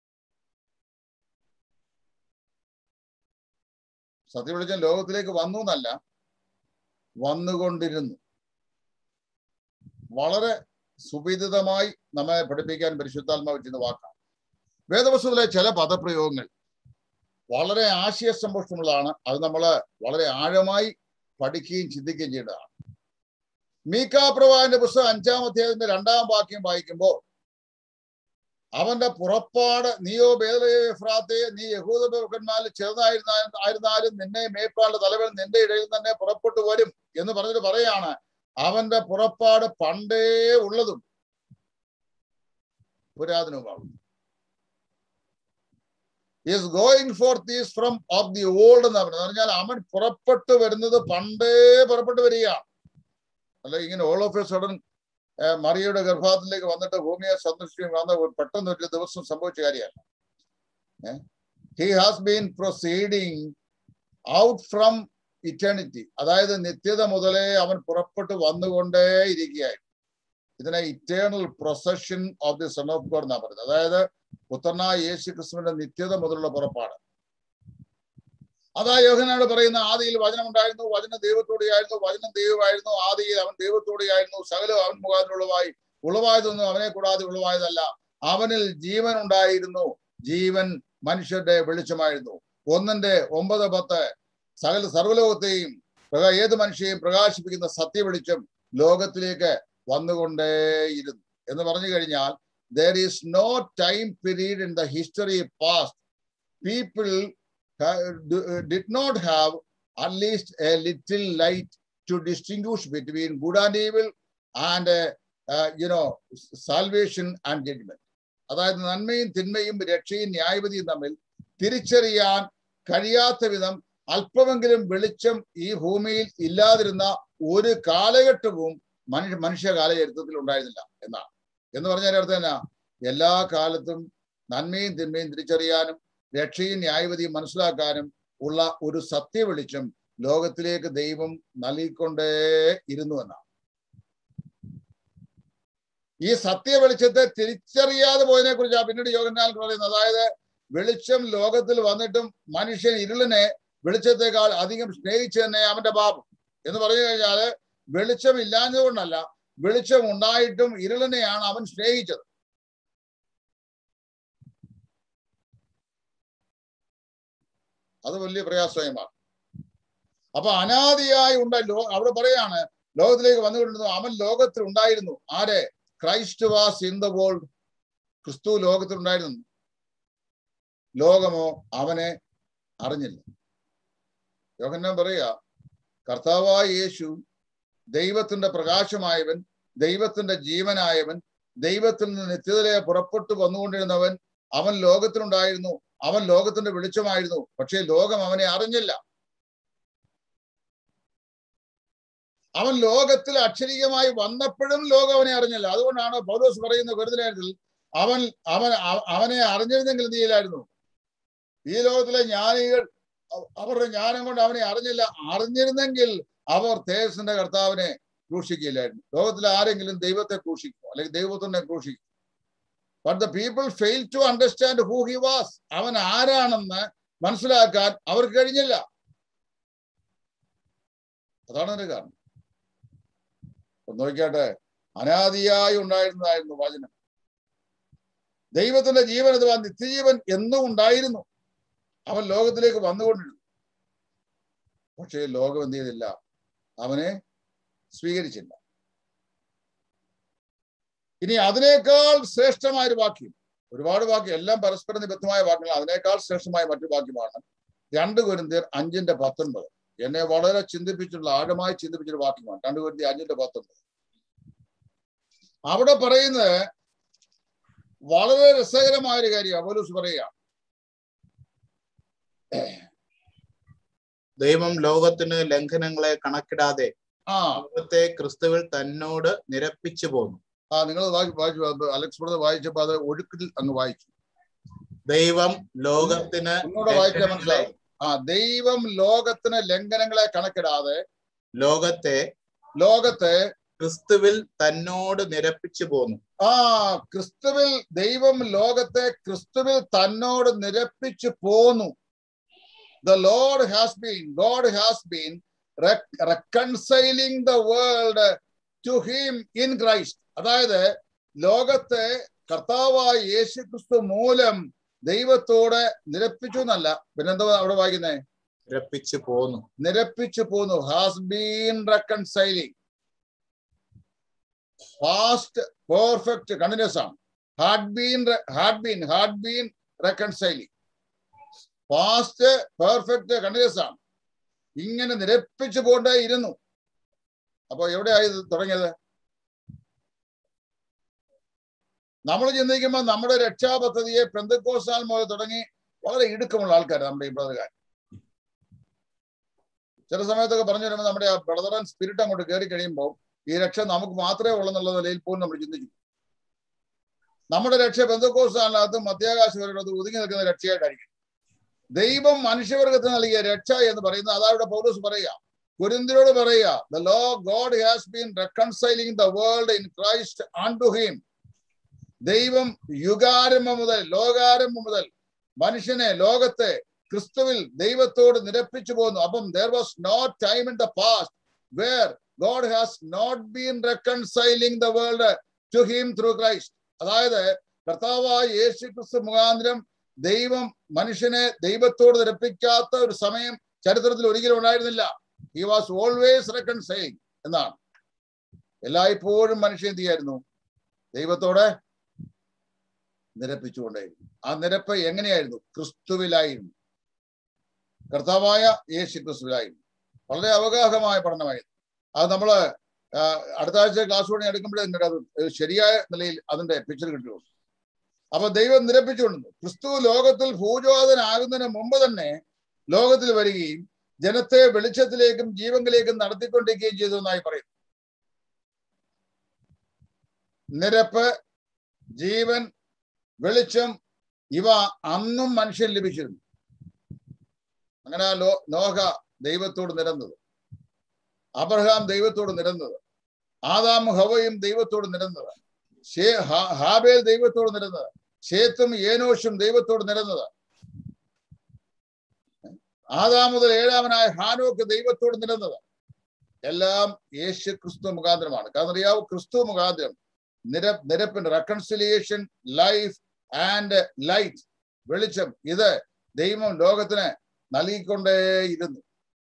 സത്യ വെളിച്ചം ലോകത്തിലേക്ക് വന്നു എന്നല്ല, വന്നുകൊണ്ടിരുന്നു. വളരെ സുവിദിതമായി നമ്മെ പഠിപ്പിക്കാൻ പരിശുദ്ധാത്മാവ് ചെയ്യുന്ന വാക്കാണ്. വേദപുസ്തകത്തിലെ ചില പദപ്രയോഗങ്ങൾ വളരെ ആശയസമ്പുഷ്ടമുള്ളതാണ്. അത് നമ്മൾ വളരെ ആഴമായി പഠിക്കുകയും ചിന്തിക്കുകയും ചെയ്യേണ്ടതാണ്. മീക്കാ പ്രവാചകന്റെ പുസ്തകം അഞ്ചാം അധ്യായത്തിന്റെ രണ്ടാം വാക്യം വായിക്കുമ്പോൾ, അവന്റെ പുറപ്പാട്, നീയോ ബേത്ലഹേം എഫ്രാത്തേ, നീ യഹൂദ പ്രഭുക്കന്മാരിൽ ചെറുതായിരുന്ന ആയിരുന്നാലും നിന്നെ മേയ്പ്പാന്റെ തലവൻ നിന്റെ ഇടയിൽ തന്നെ പുറപ്പെട്ടു വരും എന്ന് പറഞ്ഞിട്ട് പറയാണ്, അവന്റെ പുറപ്പാട് പണ്ടേ ഉള്ളതും പുരാതനവുമാണ്. Is going forth is from of the old എന്ന് പറഞ്ഞത് പറഞ്ഞാൽ അവൻ പുറപ്പെട്ടു വരുന്നത് പണ്ടേ പുറപ്പെട്ടു വരികയാണ്. അല്ല ഇങ്ങനെ ഓൾ ഓഫ് എ സഡൻ മറിയയുടെ ഗർഭത്തിലേക്ക് വന്നിട്ട് ഭൂമിയെ സന്ദർശിക്കുകയും വന്ന പെട്ടെന്ന് ഒരു ദിവസം സംഭവിച്ച കാര്യമല്ല. He has been proceeding out from eternity, അതായത് നിത്യത മുതലേ അവൻ പുറപ്പെട്ട് വന്നുകൊണ്ടേ ഇരിക്കുകയായിരുന്നു. ഇതിനെ eternal procession of the son of God എന്നാണ് പറയുന്നത്. അതായത് പുത്രനായ യേശു ക്രിസ്തുവിന്റെ നിത്യത മുതലുള്ള പുറപ്പാട്. അതാ യോഹന്നാനോട് പറയുന്ന, ആദിയിൽ വചനം ഉണ്ടായിരുന്നു, വചനം ദൈവത്തോടെയായിരുന്നു, വചനം ദൈവമായിരുന്നു, ആദിയിൽ അവൻ ദൈവത്തോടെയായിരുന്നു, സകലവും അവൻ മുഖാന്തരം ഉളവായി, ഉളവായതൊന്നും അവനെ കൂടാതെ ഉളവായതല്ല, അവനിൽ ജീവൻ ഉണ്ടായിരുന്നു, ജീവൻ മനുഷ്യരുടെ വെളിച്ചമായിരുന്നു. ഒന്നിന്റെ ഒമ്പത് പത്ത് സകല സർവ്വലോകത്തെയും ഏത് മനുഷ്യയെയും പ്രകാശിപ്പിക്കുന്ന സത്യ വെളിച്ചം ലോകത്തിലേക്ക് വന്നുകൊണ്ടേയിരുന്നു എന്ന് പറഞ്ഞു കഴിഞ്ഞാൽ, there is no time period in the history past people did not have at least a little light to distinguish between good and evil and uh, uh, you know salvation and judgment. അതായത് നന്മയും തിന്മയും രക്ഷയും ന്യായവിധിയും തമ്മിൽ തിരിച്ചറിയാൻ കഴിയാത്ത വിധം അല്പമെങ്കിലും വെളിച്ചം ഈ ഭൂമിയിൽ ഇല്ലാതിരുന്ന ഒരു കാലഘട്ടവും മനുഷ്യ മനുഷ്യ കാലചരിത്രത്തിൽ ഉണ്ടായിരുന്നില്ല എന്നാണ്. എന്ന് പറഞ്ഞാൽ അർത്ഥം എന്നാ? എല്ലാ കാലത്തും നന്മയും തിന്മയും തിരിച്ചറിയാനും രക്ഷയും ന്യായവിധിയും മനസ്സിലാക്കാനും ഉള്ള ഒരു സത്യ വെളിച്ചം ലോകത്തിലേക്ക് ദൈവം നൽകിക്കൊണ്ടേ ഇരുന്നു എന്നാണ്. ഈ സത്യ വെളിച്ചത്തെ തിരിച്ചറിയാതെ പോയതിനെ കുറിച്ചാണ് പിന്നീട് യോഹന്നാൻ പറയുന്നത്. അതായത് വെളിച്ചം ലോകത്തിൽ വന്നിട്ടും മനുഷ്യൻ ഇരുളിനെ വെളിച്ചത്തെക്കാൾ അധികം സ്നേഹിച്ചു തന്നെ അവന്റെ പാപം എന്ന് പറഞ്ഞു കഴിഞ്ഞാല് വെളിച്ചം ഇല്ലാഞ്ഞതുകൊണ്ടല്ല, വെളിച്ചം ഉണ്ടായിട്ടും ഇരുളിനെയാണ് അവൻ സ്നേഹിച്ചത്. അത് വലിയ പ്രയാസമാണ്. അപ്പൊ അനാദിയായി ഉണ്ടല്ലോ അവിടെ പറയാണ് ലോകത്തിലേക്ക് വന്നുകൊണ്ടിരുന്നു. അവൻ ലോകത്തിൽ ഉണ്ടായിരുന്നു. ആരെ? Christ was in the world. ക്രിസ്തു ലോകത്തിൽ ഉണ്ടായിരുന്നു. ലോകമോ അവനെ അറിഞ്ഞില്ല. യോഹന്നാൻ പറയാ, കർത്താവായ യേശു ദൈവത്തിന്റെ പ്രകാശമായവൻ, ദൈവത്തിന്റെ ജീവനായവൻ, ദൈവത്തിൽ നിന്ന് നിത്യതയിലെ പുറപ്പെട്ടു വന്നുകൊണ്ടിരുന്നവൻ, അവൻ ലോകത്തിലുണ്ടായിരുന്നു. അവൻ ലോകത്തിന്റെ വെളിച്ചമായിരുന്നു. പക്ഷേ ലോകം അവനെ അറിഞ്ഞില്ല. അവൻ ലോകത്തിൽ അക്ഷരീയമായി വന്നപ്പോഴും ലോകം അവനെ അറിഞ്ഞില്ല. അതുകൊണ്ടാണ് പൗലോസ് പറയുന്ന കൊരിന്ത്യരിൽ അവൻ അവൻ അവനെ അറിഞ്ഞിരുന്നെങ്കിൽ എന്ത് ചെയ്യില്ലായിരുന്നു? ഈ ലോകത്തിലെ ജ്ഞാനികൾ അവരുടെ ജ്ഞാനം കൊണ്ട് അവനെ അറിഞ്ഞില്ല. അറിഞ്ഞിരുന്നെങ്കിൽ അവർ തേജസ്സിന്റെ കർത്താവിനെ ക്രൂശിക്കില്ലായിരുന്നു. ലോകത്തിലെ ആരെങ്കിലും ദൈവത്തെ ക്രൂശിക്കും, അല്ലെങ്കിൽ ദൈവത്തിനെ ക്രൂശിക്കും. But the people fail to understand who he was. അവൻ ആരാണെന്ന് മനസ്സിലാക്കാൻ അവർക്ക് കഴിഞ്ഞില്ല. അതാണ് അതിന്റെ കാരണം. ഒന്ന് നോക്കിയാട്ടെ, അനാദിയായി ഉണ്ടായിരുന്നതായിരുന്നു വചനം. ദൈവത്തിന്റെ ജീവൻ അഥവാ നിത്യജീവൻ എന്നും ഉണ്ടായിരുന്നു. അവൻ ലോകത്തിലേക്ക് വന്നുകൊണ്ടിരുന്നു. പക്ഷേ ലോകം എന്ത് ചെയ്തില്ല? അവനെ സ്വീകരിച്ചില്ല. ഇനി അതിനേക്കാൾ ശ്രേഷ്ഠമായ ഒരു വാക്യം, ഒരുപാട് വാക്യം, എല്ലാം പരസ്പര നിബദ്ധമായ വാക്യങ്ങൾ. അതിനേക്കാൾ ശ്രേഷ്ഠമായ മറ്റു വാക്യമാണ് രണ്ട് കൊരിന്ത്യർ അഞ്ചിന്റെ പത്തൊൻപത്. എന്നെ വളരെ ചിന്തിപ്പിച്ചിട്ടുള്ള, ആഴമായി ചിന്തിപ്പിച്ചൊരു വാക്യമാണ് രണ്ട് കൊരിന്ത്യർ അഞ്ചിന്റെ പത്തൊൻപത്. അവിടെ പറയുന്നത് വളരെ രസകരമായ ഒരു കാര്യം. പൗലോസ് പറയുക, ദൈവം ലോകത്തിന് ലംഘനങ്ങളെ കണക്കിടാതെ ആ ലോകത്തെ ക്രിസ്തുവിൽ തന്നോട് നിരപ്പിച്ചു പോന്നു. ആ നിങ്ങൾ വായിച്ചു, അലക്സ് ബ്രദർ വായിച്ചപ്പോ അത് ഒഴുക്കിൽ അങ്ങ് വായിച്ചു. ദൈവം ലോകത്തിന് ഒന്നുകൂടെ വായിച്ചാൽ മനസ്സിലാവും. ആ ദൈവം ലോകത്തിന് ലംഘനങ്ങളെ കണക്കിടാതെ ലോകത്തെ ലോകത്തെ ക്രിസ്തുവിൽ തന്നോട് നിരപ്പിച്ചു പോന്നു. ആ ക്രിസ്തുവിൽ ദൈവം ലോകത്തെ ക്രിസ്തുവിൽ തന്നോട് നിരപ്പിച്ചു പോന്നു. The Lord has been, God has been rec- reconciling the world to him in Christ. അതായത് ലോകത്തെ കർത്താവായ യേശു ക്രിസ്തു മൂലം ദൈവത്തോടെ നിരപ്പിച്ചു എന്നല്ല, പിന്നെന്താ അവിടെ വായിക്കുന്നേ? നിരപ്പിച്ചു പോന്നു. നിരപ്പിച്ചു പോന്നു. Has been reconciling. Past perfect continuous ആണ്. Had been had been had been reconciling. Past perfect continuous ആണ്. ഇങ്ങനെ നിരപ്പിച്ചു പോണ്ടേ ഇരുന്നു. അപ്പൊ എവിടെയായി തുടങ്ങിയത്? നമ്മൾ ചിന്തിക്കുമ്പോൾ നമ്മുടെ രക്ഷാപദ്ധതിയെ പെന്തക്കോസ്താൽ മുതൽ തുടങ്ങി വളരെ ഇടുക്കമുള്ള ആൾക്കാർ നമ്മുടെ ഈ ബ്രദറുകാർ. ചില സമയത്തൊക്കെ പറഞ്ഞു വരുമ്പോൾ നമ്മുടെ ആ ബ്രദറൻ സ്പിരിറ്റ് അങ്ങോട്ട് കയറി കഴിയുമ്പോൾ ഈ രക്ഷ നമുക്ക് മാത്രമേ ഉള്ളെന്നുള്ള നിലയിൽ പോലും നമ്മൾ ചിന്തിച്ചു. നമ്മുടെ രക്ഷ പെന്തക്കോസ്താലിനകത്ത് മധ്യാകാശവരുടെ ഒതുങ്ങി നിൽക്കുന്ന രക്ഷയായിട്ടായിരിക്കും. ദൈവം മനുഷ്യവർഗത്തിന് നൽകിയ രക്ഷ എന്ന് പറയുന്നത് അതാവിടെ പൗലോസ് പറയുക, കൊരിന്ത്യരോട് പറയുക, the Lord God has been reconciling the world in Christ unto him. ദൈവം യുഗാരംഭം മുതൽ ലോകാരംഭം മുതൽ മനുഷ്യനെ ലോകത്തെ ക്രിസ്തുവിൽ ദൈവത്തോട് നിരപ്പിച്ചു പോകുന്നു. അപ്പം there was no time in the past where God has not been reconciling the world to him through Christ. അതായത് കർത്താവായ യേശു ക്രിസ്തു മുഖാന്തരം ദൈവം മനുഷ്യനെ ദൈവത്തോട് നിരപ്പിക്കാത്ത ഒരു സമയം ചരിത്രത്തിൽ ഒരിക്കലും ഉണ്ടായിരുന്നില്ല. He was always reconciling എന്നാണ്. എല്ലായ്പ്പോഴും മനുഷ്യൻ എന്ത് ചെയ്യായിരുന്നു? ദൈവത്തോടെ നിരപ്പിച്ചുകൊണ്ടേയിരുന്നു. ആ നിരപ്പ് എങ്ങനെയായിരുന്നു? ക്രിസ്തുവിലായിരുന്നു, കർത്താവായ യേശു ക്രിസ്തുവിലായിരുന്നു. വളരെ അവഗാഹമായ പഠനമായിരുന്നു. അത് നമ്മള് അടുത്ത ആഴ്ച ക്ലാസ് കൂടെ എടുക്കുമ്പോഴേ നിങ്ങൾക്ക് അത് ശരിയായ നിലയിൽ അതിന്റെ പിക്ചർ കിട്ടുകയുള്ളൂ. അപ്പൊ ദൈവം നിരപ്പിച്ചുകൊണ്ടു. ക്രിസ്തു ലോകത്തിൽ ഭൂജോതനാകുന്നതിന് മുമ്പ് തന്നെ ലോകത്തിൽ വരികയും ജനത്തെ വെളിച്ചത്തിലേക്കും ജീവങ്കിലേക്കും നടത്തിക്കൊണ്ടിരിക്കുകയും ചെയ്തു എന്നായി പറയുന്നു. നിരപ്പ്, ജീവൻ, വെളിച്ചം ഇവ അന്നും മനുഷ്യൻ ലഭിച്ചിരുന്നു. അങ്ങനെ ലോ നോഹ ദൈവത്തോട് നിരന്നത്, അബ്രഹാം ദൈവത്തോട് നിരന്നത്, ആദാം ഹവയും ദൈവത്തോട് നിരന്നത്, ഹാബേൽ ദൈവത്തോട് നിരന്നത്, ശേത്തും ഏനോഷും ദൈവത്തോട് നിരന്നത്, ആദാം മുതൽ ഏഴാമനായ ഹാനോക്ക് ദൈവത്തോട് നിരന്നത് എല്ലാം യേശു ക്രിസ്തു മുഖാന്തരമാണ്. കാരണം അറിയാവൂ, ക്രിസ്തു മുഖാന്തരം നിര നിരപ്പിന്റെ റെക്കൺസിലിയേഷൻ, ലൈഫ് ആൻഡ് ലൈറ്റ്, വെളിച്ചം, ഇത് ദൈവം ലോകത്തിന് നൽകിക്കൊണ്ടേയിരുന്നു.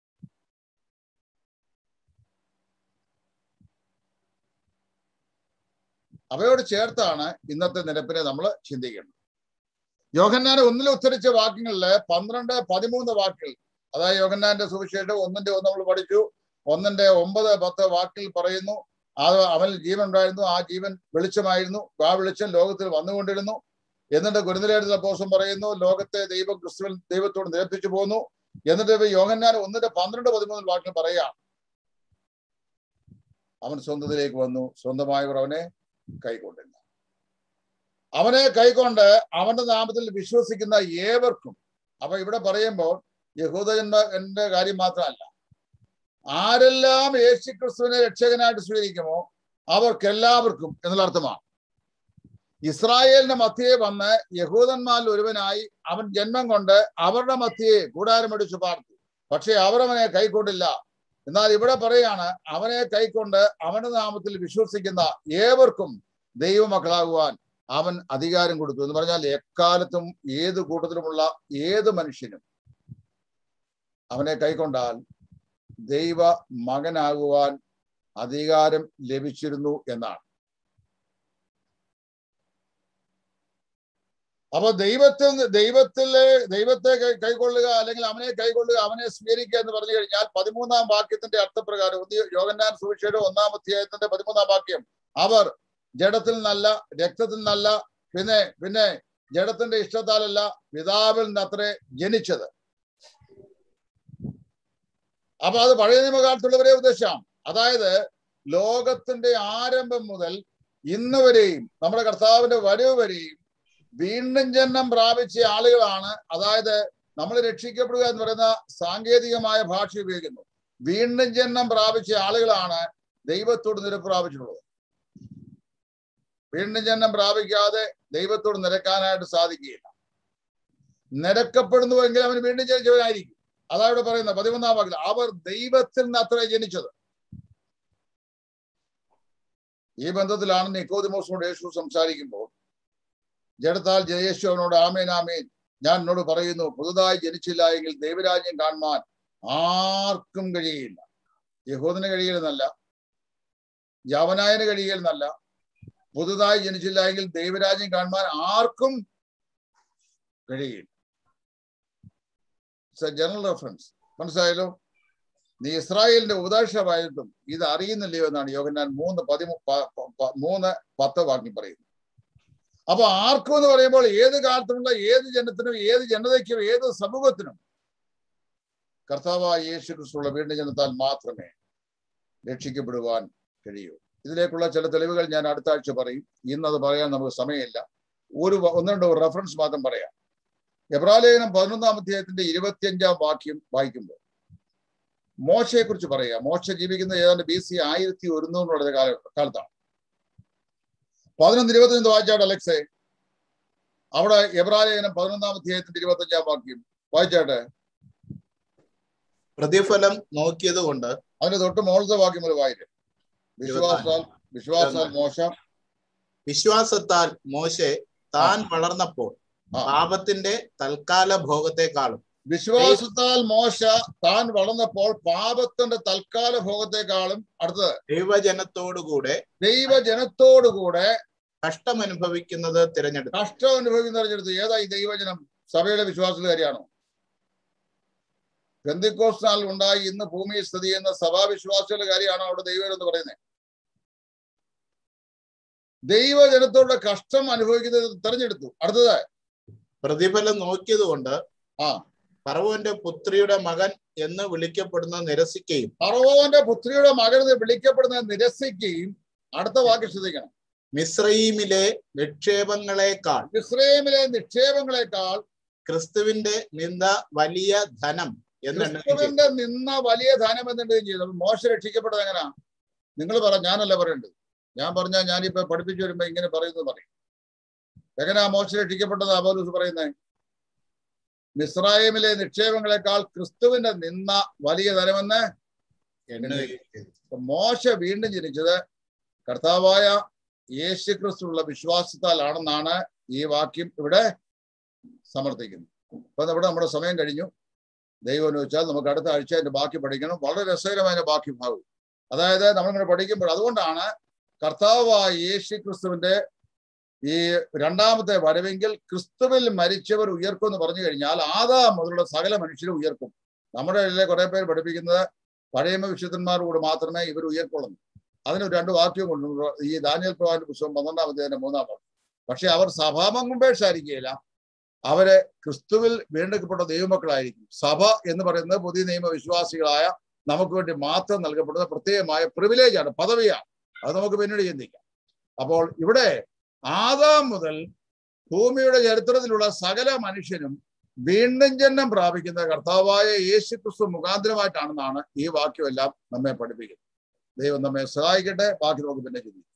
അവയോട് ചേർത്താണ് ഇന്നത്തെ നിരപ്പിനെ നമ്മൾ ചിന്തിക്കേണ്ടത്. യോഹന്നാൻ ഒന്നിൽ ഉദ്ധരിച്ച വാക്യങ്ങളില് പന്ത്രണ്ട് പതിമൂന്ന് വാക്കുകൾ, അതായത് യോഹന്നാന്റെ സുവിശേഷം ഒന്നിന്റെ ഒന്ന് നമ്മൾ പഠിച്ചു. ഒന്നിന്റെ ഒമ്പത് പത്ത് വാക്കിൽ പറയുന്നു, ആ അവനിൽ ജീവൻ ഉണ്ടായിരുന്നു, ആ ജീവൻ വെളിച്ചമായിരുന്നു, ആ വെളിച്ചം ലോകത്തിൽ വന്നുകൊണ്ടിരുന്നു. എന്നിട്ട് ഗുരുതലേഖനത്തിൽ അപ്പോസ്തലൻ പറയുന്നു, ലോകത്തെ ദൈവം ക്രിസ്തുവിൽ ദൈവത്തോട് നിരപ്പിച്ചു പോന്നു. എന്നിട്ട് യോഹന്നാൻ ഒന്നിന്റെ പന്ത്രണ്ട് പതിമൂന്ന് വാക്കിൽ പറയാം, അവൻ സ്വന്തത്തിലേക്ക് വന്നു, സ്വന്തമായവർ അവനെ കൈക്കൊണ്ടില്ല. അവനെ കൈക്കൊണ്ട് അവന്റെ നാമത്തിൽ വിശ്വസിക്കുന്ന ഏവർക്കും. അപ്പൊ ഇവിടെ പറയുമ്പോൾ യഹൂദജന്മന്റെ കാര്യം മാത്രമല്ല, ആരെല്ലാം യേശു ക്രിസ്തുവിനെ രക്ഷകനായിട്ട് സ്വീകരിക്കുമോ അവർക്കെല്ലാവർക്കും എന്നുള്ള അർത്ഥമാണ്. ഇസ്രായേലിന്റെ മധ്യയെ വന്ന് യഹൂദന്മാരിൽ ഒരുവനായി അവൻ ജന്മം കൊണ്ട് അവരുടെ മധ്യയെ കൂടാരമടിച്ചു പാർത്തു, പക്ഷെ അവർ അവനെ കൈക്കൊണ്ടില്ല. എന്നാൽ ഇവിടെ പറയാണ്, അവനെ കൈക്കൊണ്ട് അവന്റെ നാമത്തിൽ വിശ്വസിക്കുന്ന ഏവർക്കും ദൈവമക്കളാകുവാൻ അവൻ അധികാരം കൊടുത്തു എന്ന് പറഞ്ഞാൽ എക്കാലത്തും ഏത് കൂട്ടത്തിലുമുള്ള ഏത് മനുഷ്യനും അവനെ കൈക്കൊണ്ടാൽ ദൈവ മകനാകുവാൻ അധികാരം ലഭിച്ചിരുന്നു എന്നാണ്. അപ്പൊ ദൈവത്തിൽ ദൈവത്തിലെ ദൈവത്തെ കൈക്കൊള്ളുക അല്ലെങ്കിൽ അവനെ കൈക്കൊള്ളുക, അവനെ സ്വീകരിക്കുക എന്ന് പറഞ്ഞു കഴിഞ്ഞാൽ പതിമൂന്നാം വാക്യത്തിന്റെ അർത്ഥപ്രകാരം യോഹന്നാൻ സുവിശേഷം ഒന്നാം അധ്യായത്തിന്റെ പതിമൂന്നാം വാക്യം, അവർ ജഡത്തിൽ നിന്നല്ല രക്തത്തിൽ നിന്നല്ല പിന്നെ പിന്നെ ജഡത്തിന്റെ ഇഷ്ടത്താലല്ല പിതാവിൽ നിന്നത്രേ ജനിച്ചത്. അപ്പൊ അത് പഴയ നിയമകാലത്തുള്ളവരെ ഉദ്ദേശം. അതായത് ലോകത്തിന്റെ ആരംഭം മുതൽ ഇന്ന് വരെയും നമ്മുടെ കർത്താവിന്റെ വരവ് വരെയും വീണ്ടും ജന്മം പ്രാപിച്ച ആളുകളാണ്. അതായത് നമ്മൾ രക്ഷിക്കപ്പെടുക എന്ന് പറയുന്ന സാങ്കേതികമായ ഭാഷ ഉപയോഗിക്കുന്നു. വീണ്ടും ജന്മം പ്രാപിച്ച ആളുകളാണ് ദൈവത്തോട് നിരപ്പ് പ്രാപിച്ചിട്ടുള്ളത്. വീണ്ടും ജന്മം പ്രാപിക്കാതെ ദൈവത്തോട് നിരക്കാനായിട്ട് സാധിക്കുകയില്ല. നിരക്കപ്പെടുന്നുവെങ്കിൽ അവന് വീണ്ടും ജനിച്ചവനായിരിക്കും. അതാ ഇവിടെ പറയുന്നത് പതിമൂന്നാം വാക്കിൽ, അവർ ദൈവത്തിൽ നിന്ന് അത്ര ജനിച്ചത്. ഈ ബന്ധത്തിലാണ് നിക്കോദിമോസിനോട് യേശു സംസാരിക്കുമ്പോൾ ജഡത്താൽ യേശു അവനോട് ആമേൻ ആമേൻ ഞാൻ എന്നോട് പറയുന്നു, പുതുതായി ജനിച്ചില്ല എങ്കിൽ ദൈവരാജ്യം കാണുവാൻ ആർക്കും കഴിയില്ല. യഹൂദന് കഴിയില്ലെന്നല്ല, യവനായന് കഴിയില്ലെന്നല്ല, പുതുതായി ജനിച്ചില്ല എങ്കിൽ ദൈവരാജ്യം കാണുവാൻ ആർക്കും കഴിയില്ല. ജനറൽ റെഫറൻസ് മനസ്സിലായല്ലോ. നീ ഇസ്രായേലിന്റെ ഉപദേശമായിട്ടും ഇത് അറിയുന്നില്ലയോ എന്നാണ് യോഹന്നാൻ മൂന്ന് പതിമൂ മൂന്ന് പത്ത് വാക്യം പറയുന്നത്. അപ്പൊ ആർക്കും എന്ന് പറയുമ്പോൾ ഏത് കാലത്തുമുള്ള ഏത് ജനത്തിനും ഏത് ജനതയ്ക്കും ഏത് സമൂഹത്തിനും കർത്താവായ യേശു ക്രിസ്തുവിന്റെ വീണ്ടും ജനത്താൽ മാത്രമേ രക്ഷിക്കപ്പെടുവാൻ കഴിയൂ. ഇതിലേക്കുള്ള ചില തെളിവുകൾ ഞാൻ അടുത്ത ആഴ്ച പറയും. ഇന്നത് പറയാൻ നമുക്ക് സമയമില്ല. ഒരു ഒന്ന് രണ്ട് റെഫറൻസ് മാത്രം പറയാം. എബ്രായലേഖനം പതിനൊന്നാം അധ്യായത്തിന്റെ ഇരുപത്തിയഞ്ചാം വാക്യം വായിക്കുമ്പോൾ മോശയെ കുറിച്ച് പറയുക. മോശ ജീവിക്കുന്നത് ഏതാണ്ട് ബി സി ആയിരത്തി ഒരുന്നൂറിനുള്ള കാല കാലത്താണ്. പതിനൊന്ന് ഇരുപത്തിയഞ്ച് വായിച്ചാട്ടെ അലക്സേ. അവിടെ എബ്രായലേഖനം പതിനൊന്നാം അധ്യായത്തിന്റെ ഇരുപത്തിയഞ്ചാം വാക്യം വായിച്ചാട്ടെ. പ്രതിഫലം നോക്കിയത് കൊണ്ട് അതിന്റെ തൊട്ട് മുകളിലത്തെ വാക്യം ഒരു വായില്ലേ. വിശ്വാസാൽ വിശ്വാസാൽ മോശ വിശ്വാസത്താൽ മോശെ താൻ വളർന്നപ്പോൾ പാപത്തിന്റെ തൽക്കാല ഭോഗത്തെക്കാളും വിശ്വാസത്താൽ മോശ താൻ വളർന്നപ്പോൾ പാപത്തിന്റെ തൽക്കാല ഭോഗത്തെക്കാളും അടുത്തത് ദൈവജനത്തോടുകൂടെ ദൈവജനത്തോടുകൂടെ കഷ്ടം അനുഭവിക്കുന്നത് തിരഞ്ഞെടുത്തു. കഷ്ടം അനുഭവിക്കുന്ന തിരഞ്ഞെടുത്തു. ഏതാ ഈ ദൈവജനം? സഭയുടെ വിശ്വാസത്തിന്റെ കാര്യമാണോ? പെന്തിക്കോസ്ത് നാൾ ഉണ്ടായി ഇന്ന് ഭൂമിയിൽ സ്ഥിതി ചെയ്യുന്ന സഭാവിശ്വാസികളുടെ കാര്യമാണോ അവിടെ ദൈവം എന്ന് പറയുന്നത്? ദൈവജനത്തോടെ കഷ്ടം അനുഭവിക്കുന്നത് തെരഞ്ഞെടുത്തു. അടുത്തത് പ്രതിഫലം നോക്കിയത് കൊണ്ട് ആ ഫറവോന്റെ പുത്രിയുടെ മകൻ എന്ന് വിളിക്കപ്പെടുന്ന നിരസിക്കുകയും ഫറവോന്റെ പുത്രിയുടെ മകൻ എന്ന് വിളിക്കപ്പെടുന്ന നിരസിക്കുകയും. അടുത്ത വാക്യം ശ്രദ്ധിക്കണം. മിസ്രയീമിലെ നിക്ഷേപങ്ങളെക്കാൾ മിസ്രയീമിലെ നിക്ഷേപങ്ങളെക്കാൾ ക്രിസ്തുവിന്റെ നിന്ന വലിയ ധനം എന്ന് ക്രിസ്തുവിന്റെ നിന്ന വലിയ ധനം എന്നുണ്ടെങ്കിലും ചെയ്തു. മോശ രക്ഷിക്കപ്പെട്ടത് എങ്ങനെയാ? നിങ്ങൾ പറ, ഞാനല്ല പറയേണ്ടത്. ഞാൻ പറഞ്ഞാൽ ഞാനിപ്പോ പഠിപ്പിച്ചു വരുമ്പോ ഇങ്ങനെ പറയുന്നത് പറയും. എങ്ങനെയാ മോശ രക്ഷിക്കപ്പെട്ടത്? പൗലോസ് പറയുന്നത് മിസ്രയീമിലെ നിക്ഷേപങ്ങളെക്കാൾ ക്രിസ്തുവിന്റെ നിന്ന വലിയ ധനമെന്ന്. മോശ വീണ്ടും ജനിച്ചത് കർത്താവായ യേശു ക്രിസ്തുവിലുള്ള വിശ്വാസത്താലാണെന്നാണ് ഈ വാക്യം ഇവിടെ സമർത്ഥിക്കുന്നത്. അപ്പൊ ഇവിടെ നമ്മുടെ സമയം കഴിഞ്ഞു. ദൈവം എന്ന് വെച്ചാൽ നമുക്ക് അടുത്ത ആഴ്ച അതിന്റെ ബാക്കി പഠിക്കണം. വളരെ രസകരമായ ബാക്കി ഭാഗം. അതായത് നമ്മളിങ്ങനെ പഠിക്കുമ്പോൾ അതുകൊണ്ടാണ് കർത്താവായ യേശു ക്രിസ്തുവിന്റെ ഈ രണ്ടാമത്തെ വരവെങ്കിൽ ക്രിസ്തുവിൽ മരിച്ചവർ ഉയർക്കും എന്ന് പറഞ്ഞു കഴിഞ്ഞാൽ ആദാം മുതലുള്ള സകല മനുഷ്യരും ഉയർക്കും. നമ്മുടെ ഇടയിലെ കുറെ പേര് പഠിപ്പിക്കുന്നത് പഴയ വിശുദ്ധന്മാരോട് മാത്രമേ ഇവർ ഉയർക്കൊള്ളുന്നു. അതിന് രണ്ട് വാക്യം കൊണ്ട് ഈ ദാനിയേൽ പ്രവാചകന്റെ പുസ്തകം പന്ത്രണ്ടാം അധ്യായം മൂന്നാം വാക്യം. പക്ഷെ അവർ സഭാമംഗുമ്പേഷായിരിക്കുകയില്ല, അവര് ക്രിസ്തുവിൽ വീണ്ടെടുക്കപ്പെട്ട ദൈവമക്കളായിരിക്കും. സഭ എന്ന് പറയുന്നത് പുതിയ നിയമ വിശ്വാസികളായ നമുക്ക് വേണ്ടി മാത്രം നൽകപ്പെടുന്ന പ്രത്യേകമായ പ്രിവിലേജാണ്, പദവിയാണ്. അത് നമുക്ക് പിന്നീട് ചിന്തിക്കാം. അപ്പോൾ ഇവിടെ ആദാം മുതൽ ഭൂമിയുടെ ചരിത്രത്തിലുള്ള സകല മനുഷ്യനും വീണ്ടും ജന്മം പ്രാപിക്കുന്ന കർത്താവായ യേശു ക്രിസ്തു മുഖാന്തരമായിട്ടാണെന്നാണ് ഈ വാക്യമെല്ലാം നമ്മെ പഠിപ്പിക്കുന്നത്. ദൈവം നമ്മെ സഹായിക്കട്ടെ. ബാക്കി നമുക്ക് പിന്നെ ചിന്തിക്കാം.